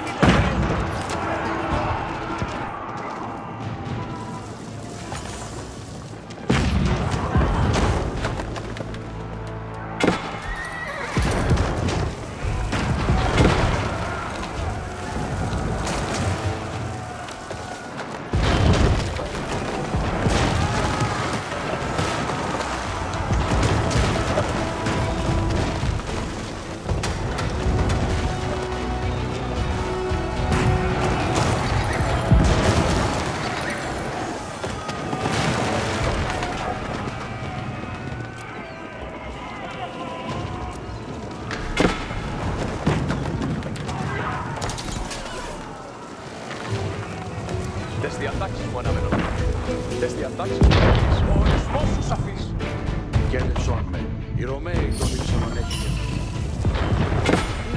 [SPEAKER 10] Τες διατάξεις μου αναμένω. Τες διατάξεις μου αναμένω. Ο ορισμός σου σαφής.
[SPEAKER 8] Κέλευσον με. Οι Ρωμαίοι το λείψανον έχετε.
[SPEAKER 14] Ναι.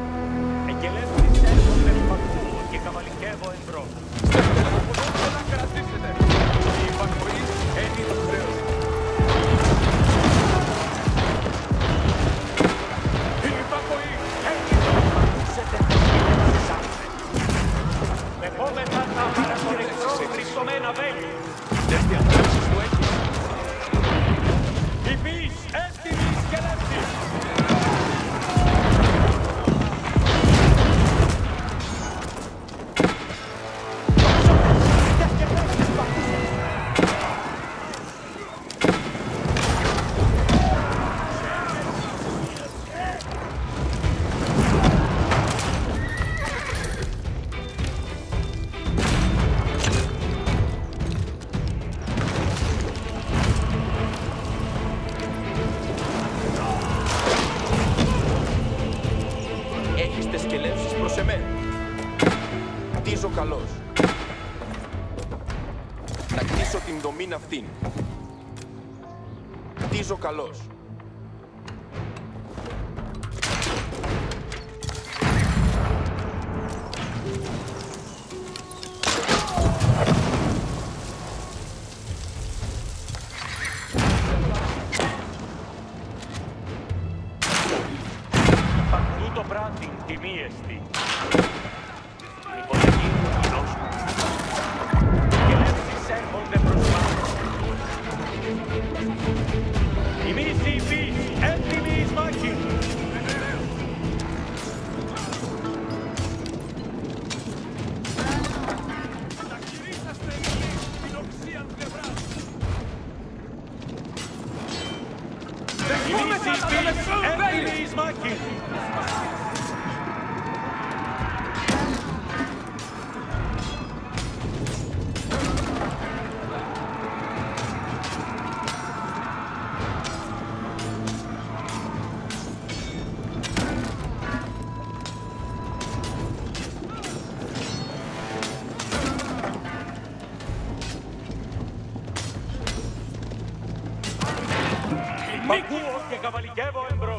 [SPEAKER 5] Εκελεύσεις έρχονται υπακούω και καβαλικεύω εμπρός.
[SPEAKER 2] προς εμέ. Κτίζω καλώς. Να κτίσω την δομήν αυτήν. Κτίζω καλώς.
[SPEAKER 5] Τούτο πράτην τιμή εστι. Υποταγή του κοινός μου. Και λέψεις έρχονται προς μας. Εμείς οι υφείς έτοιμοι εις μάχη. Εμείς οι υφείς έτοιμοι εις μάχη. Ακούω και καβαλικεύω εμπρός.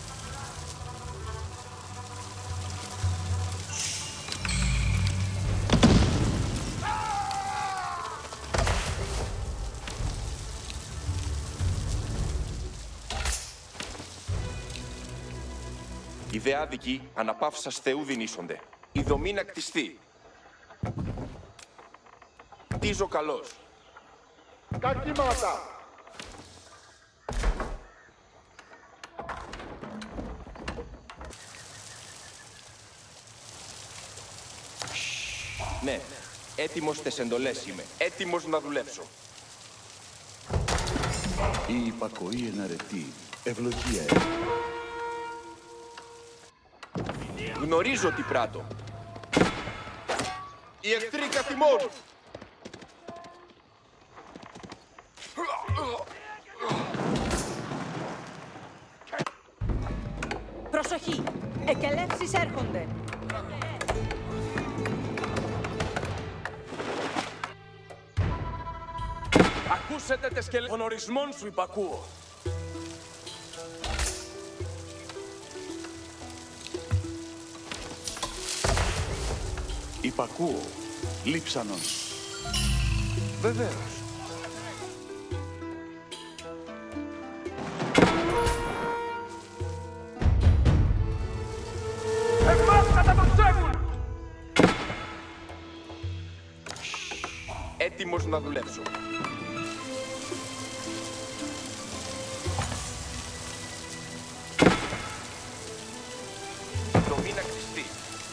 [SPEAKER 2] Οι δε άδικοι αναπαύσας Θεού δινήσονται. Η δομή να κτιστεί. Κτίζω καλώς.
[SPEAKER 6] Κακήματα.
[SPEAKER 2] Ναι, έτοιμος τες εντολές είμαι. Έτοιμος να δουλέψω.
[SPEAKER 8] Η υπακοή εναρετή, ευλογία.
[SPEAKER 2] Γνωρίζω τι πράττω. Οι εχθροί καθημών.
[SPEAKER 3] Προσοχή! Εκελεύσεις έρχονται.
[SPEAKER 10] Ακούσετε τες και των ορισμών σου υπακούω.
[SPEAKER 8] Υπακούω, λείψανον.
[SPEAKER 2] Βεβαίως.
[SPEAKER 10] Εμάς κατατοξεύουν!
[SPEAKER 2] Έτοιμος να δουλέψω. Δομή να κτιστεί.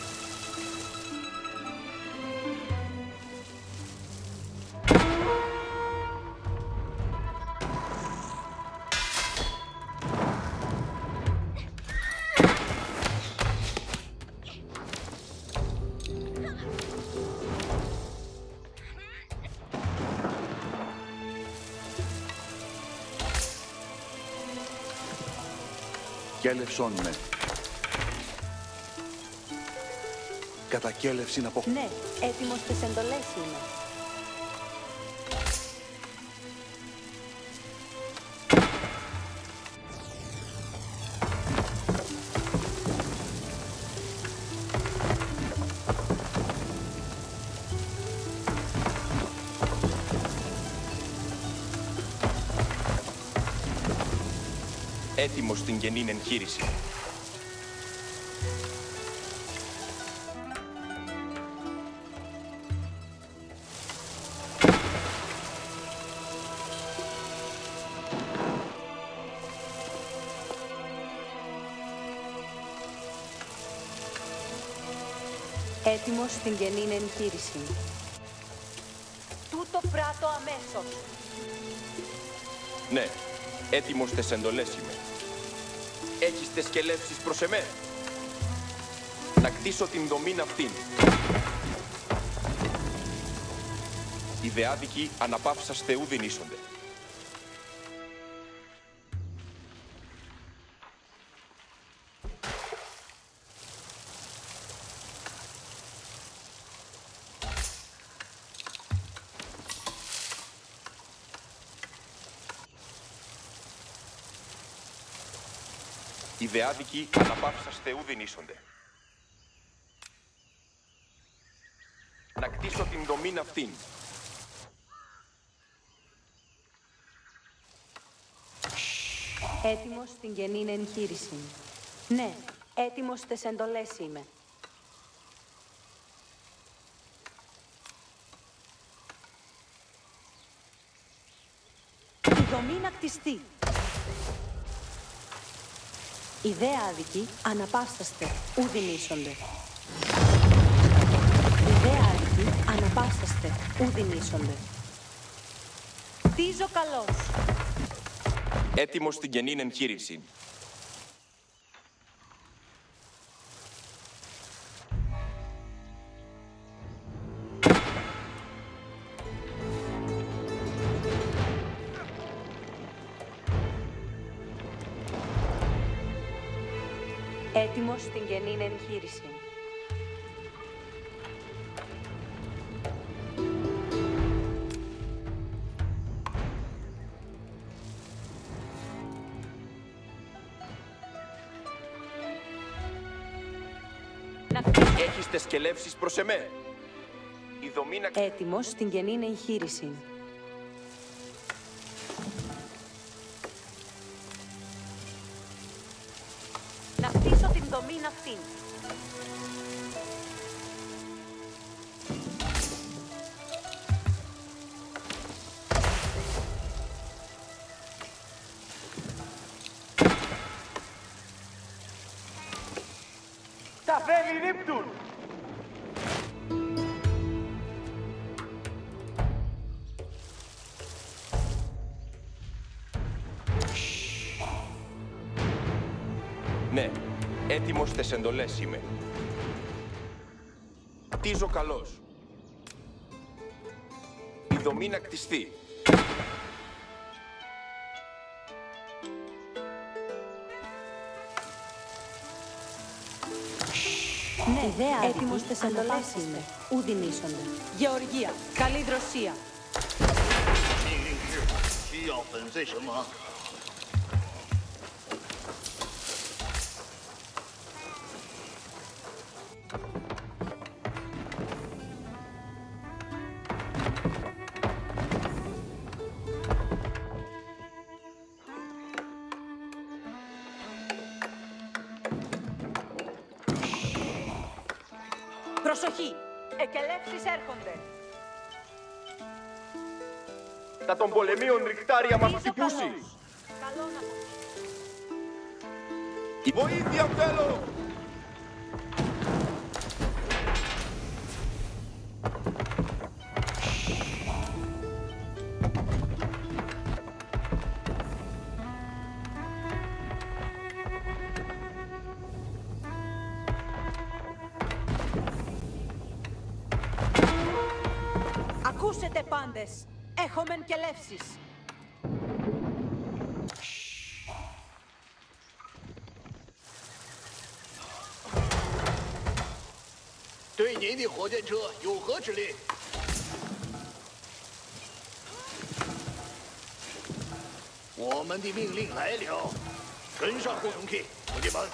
[SPEAKER 8] Κέλευσον με. Κατακέλευσιν από...
[SPEAKER 3] Ναι, έτοιμος τες εντολές είμαι.
[SPEAKER 2] Έτοιμος στην γενήν εγχείρηση.
[SPEAKER 3] Έτοιμος στην γενήν εγχείρηση.
[SPEAKER 7] Τούτο πράττω αμέσως.
[SPEAKER 2] Ναι, έτοιμος τες εντολές είμαι. Έχεις τες κελεύσεις προς εμέ. Να κτίσω την δομήν αυτήν. Οι δε άδικοι αναπαύσας Θεού δινήσονται. Οι δεάδικοι αναπαύσας Θεού δινήσονται. Να κτίσω την δομήν αυτήν.
[SPEAKER 3] Έτοιμος στην γενήν εγχείρηση. Ναι, έτοιμος στις εντολές είμαι. Η δομή να κτιστεί. Ιδέα άδικη, αναπαύσταστε, ουδιν ίσονται. Ιδέα άδικη, αναπαύσταστε, ουδιν ίσονται. Κτίζω καλώς.
[SPEAKER 2] Έτοιμος στην καινήν εγχείρηση.
[SPEAKER 3] Έτοιμος στην καινήν εγχείρηση.
[SPEAKER 2] Έχεις τες σκελεύσεις προς εμέ. Η δομή να...
[SPEAKER 3] Έτοιμος στην καινήν εγχείρηση.
[SPEAKER 7] Να χτίσω την δομή αυτήν.
[SPEAKER 11] Τα φρέλη ρίπτουν!
[SPEAKER 2] Ναι, έτοιμος στις εντολές είμαι. Κτίζω καλώς. Η δομή να κτιστεί.
[SPEAKER 3] Ναι, ιδέα έτοιμος στις εντολές είμαι. Ουδιν ίσονται. Γεωργία, καλή δροσία.
[SPEAKER 7] Προσοχή! Εκελεύσεις έρχονται.
[SPEAKER 6] Τα των πολεμίων ρικτάρια μας χτυπούσει.
[SPEAKER 7] Καλό να πω.
[SPEAKER 2] Η βοήθεια θέλω!
[SPEAKER 3] Ακούσετε πάντες, έχομεν κελεύσεις.
[SPEAKER 15] 对您的火箭车有何指令？我们的命令来了，跟上护送器，伙计们。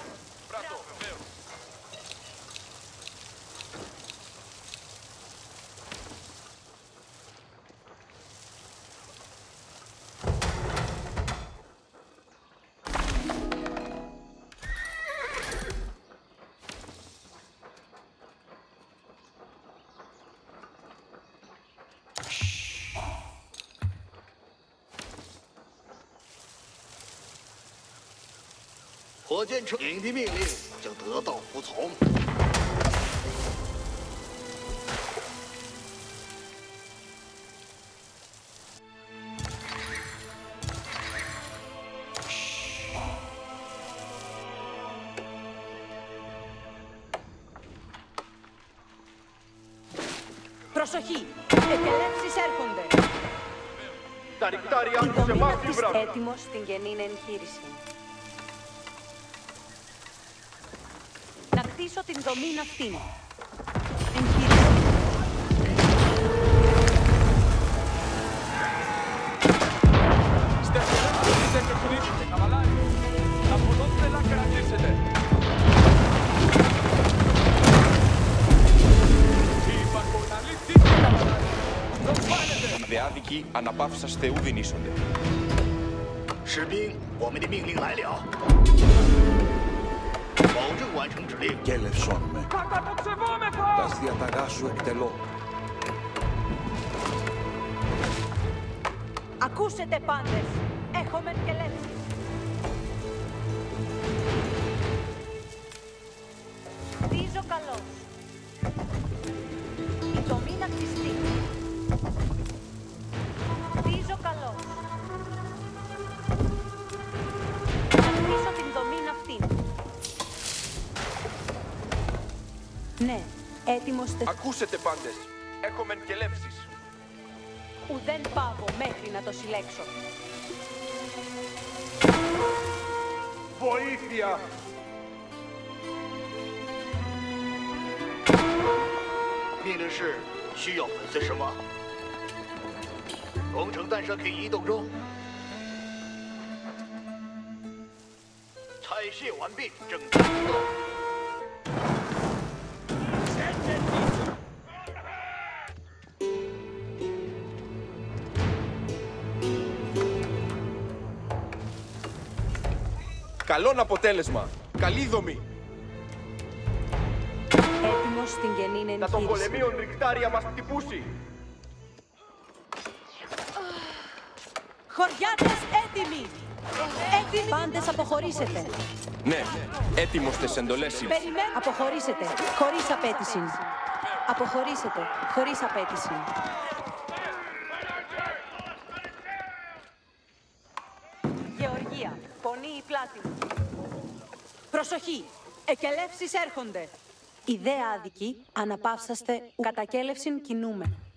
[SPEAKER 15] 火箭车，您的命令将得到服从。
[SPEAKER 3] Προσοχή! Εκελεύσεις έρχονται.
[SPEAKER 6] Τα ρικτάρια άκουσε σε εμάς τη βράδυ.
[SPEAKER 3] Έτοιμος στην γενήν εγχείρηση.
[SPEAKER 7] Να κτίσω την δομή αυτήν.
[SPEAKER 3] Εγχείρηση.
[SPEAKER 10] Στεφανές, καβαλάρι. La polotte la grande
[SPEAKER 2] αδικοί αναπαύσας Θεού δινήσονται.
[SPEAKER 15] 士兵，我们的命令来了，保证完成指令。
[SPEAKER 8] Κέλευσον με. Τας διαταγάς σου εκτελώ.
[SPEAKER 3] Ακούσετε πάντες, έχομεν και λεύσεις. Βίζω καλώς. Η δομή να χτιστεί. Βίζω καλώς. Να χτίσω την δομή αυτή. Ναι, έτοιμος τε...
[SPEAKER 2] Ακούσετε πάντες, έχομεν και λεύσεις.
[SPEAKER 3] Ουδέν πάβω μέχρι να το συλλέξω.
[SPEAKER 6] Βοήθεια!
[SPEAKER 15] 命令是需要粉碎什么？工程弹射可以移动中。采卸完毕，正在移动。
[SPEAKER 2] Καλόν αποτέλεσμα. Καλή δομή.
[SPEAKER 3] Έτοιμος στην καινή εγχείρηση.
[SPEAKER 6] Να των πολεμίων νρικτάρια μας χτυπούσει.
[SPEAKER 3] Χωριάτες έτοιμοι! Έτοιμοι! Πάντες αποχωρήσετε.
[SPEAKER 2] Ναι, έτοιμος τες εντολές είναι.
[SPEAKER 3] Αποχωρήσετε, χωρίς απέτηση. Αποχωρήσετε, χωρίς απέτηση. Γεωργία, πονεί η πλάτη μου. Προσοχή, εκελεύσεις έρχονται. Ιδέα άδικη, αναπαύσαστε, κατακέλευσιν κινούμε.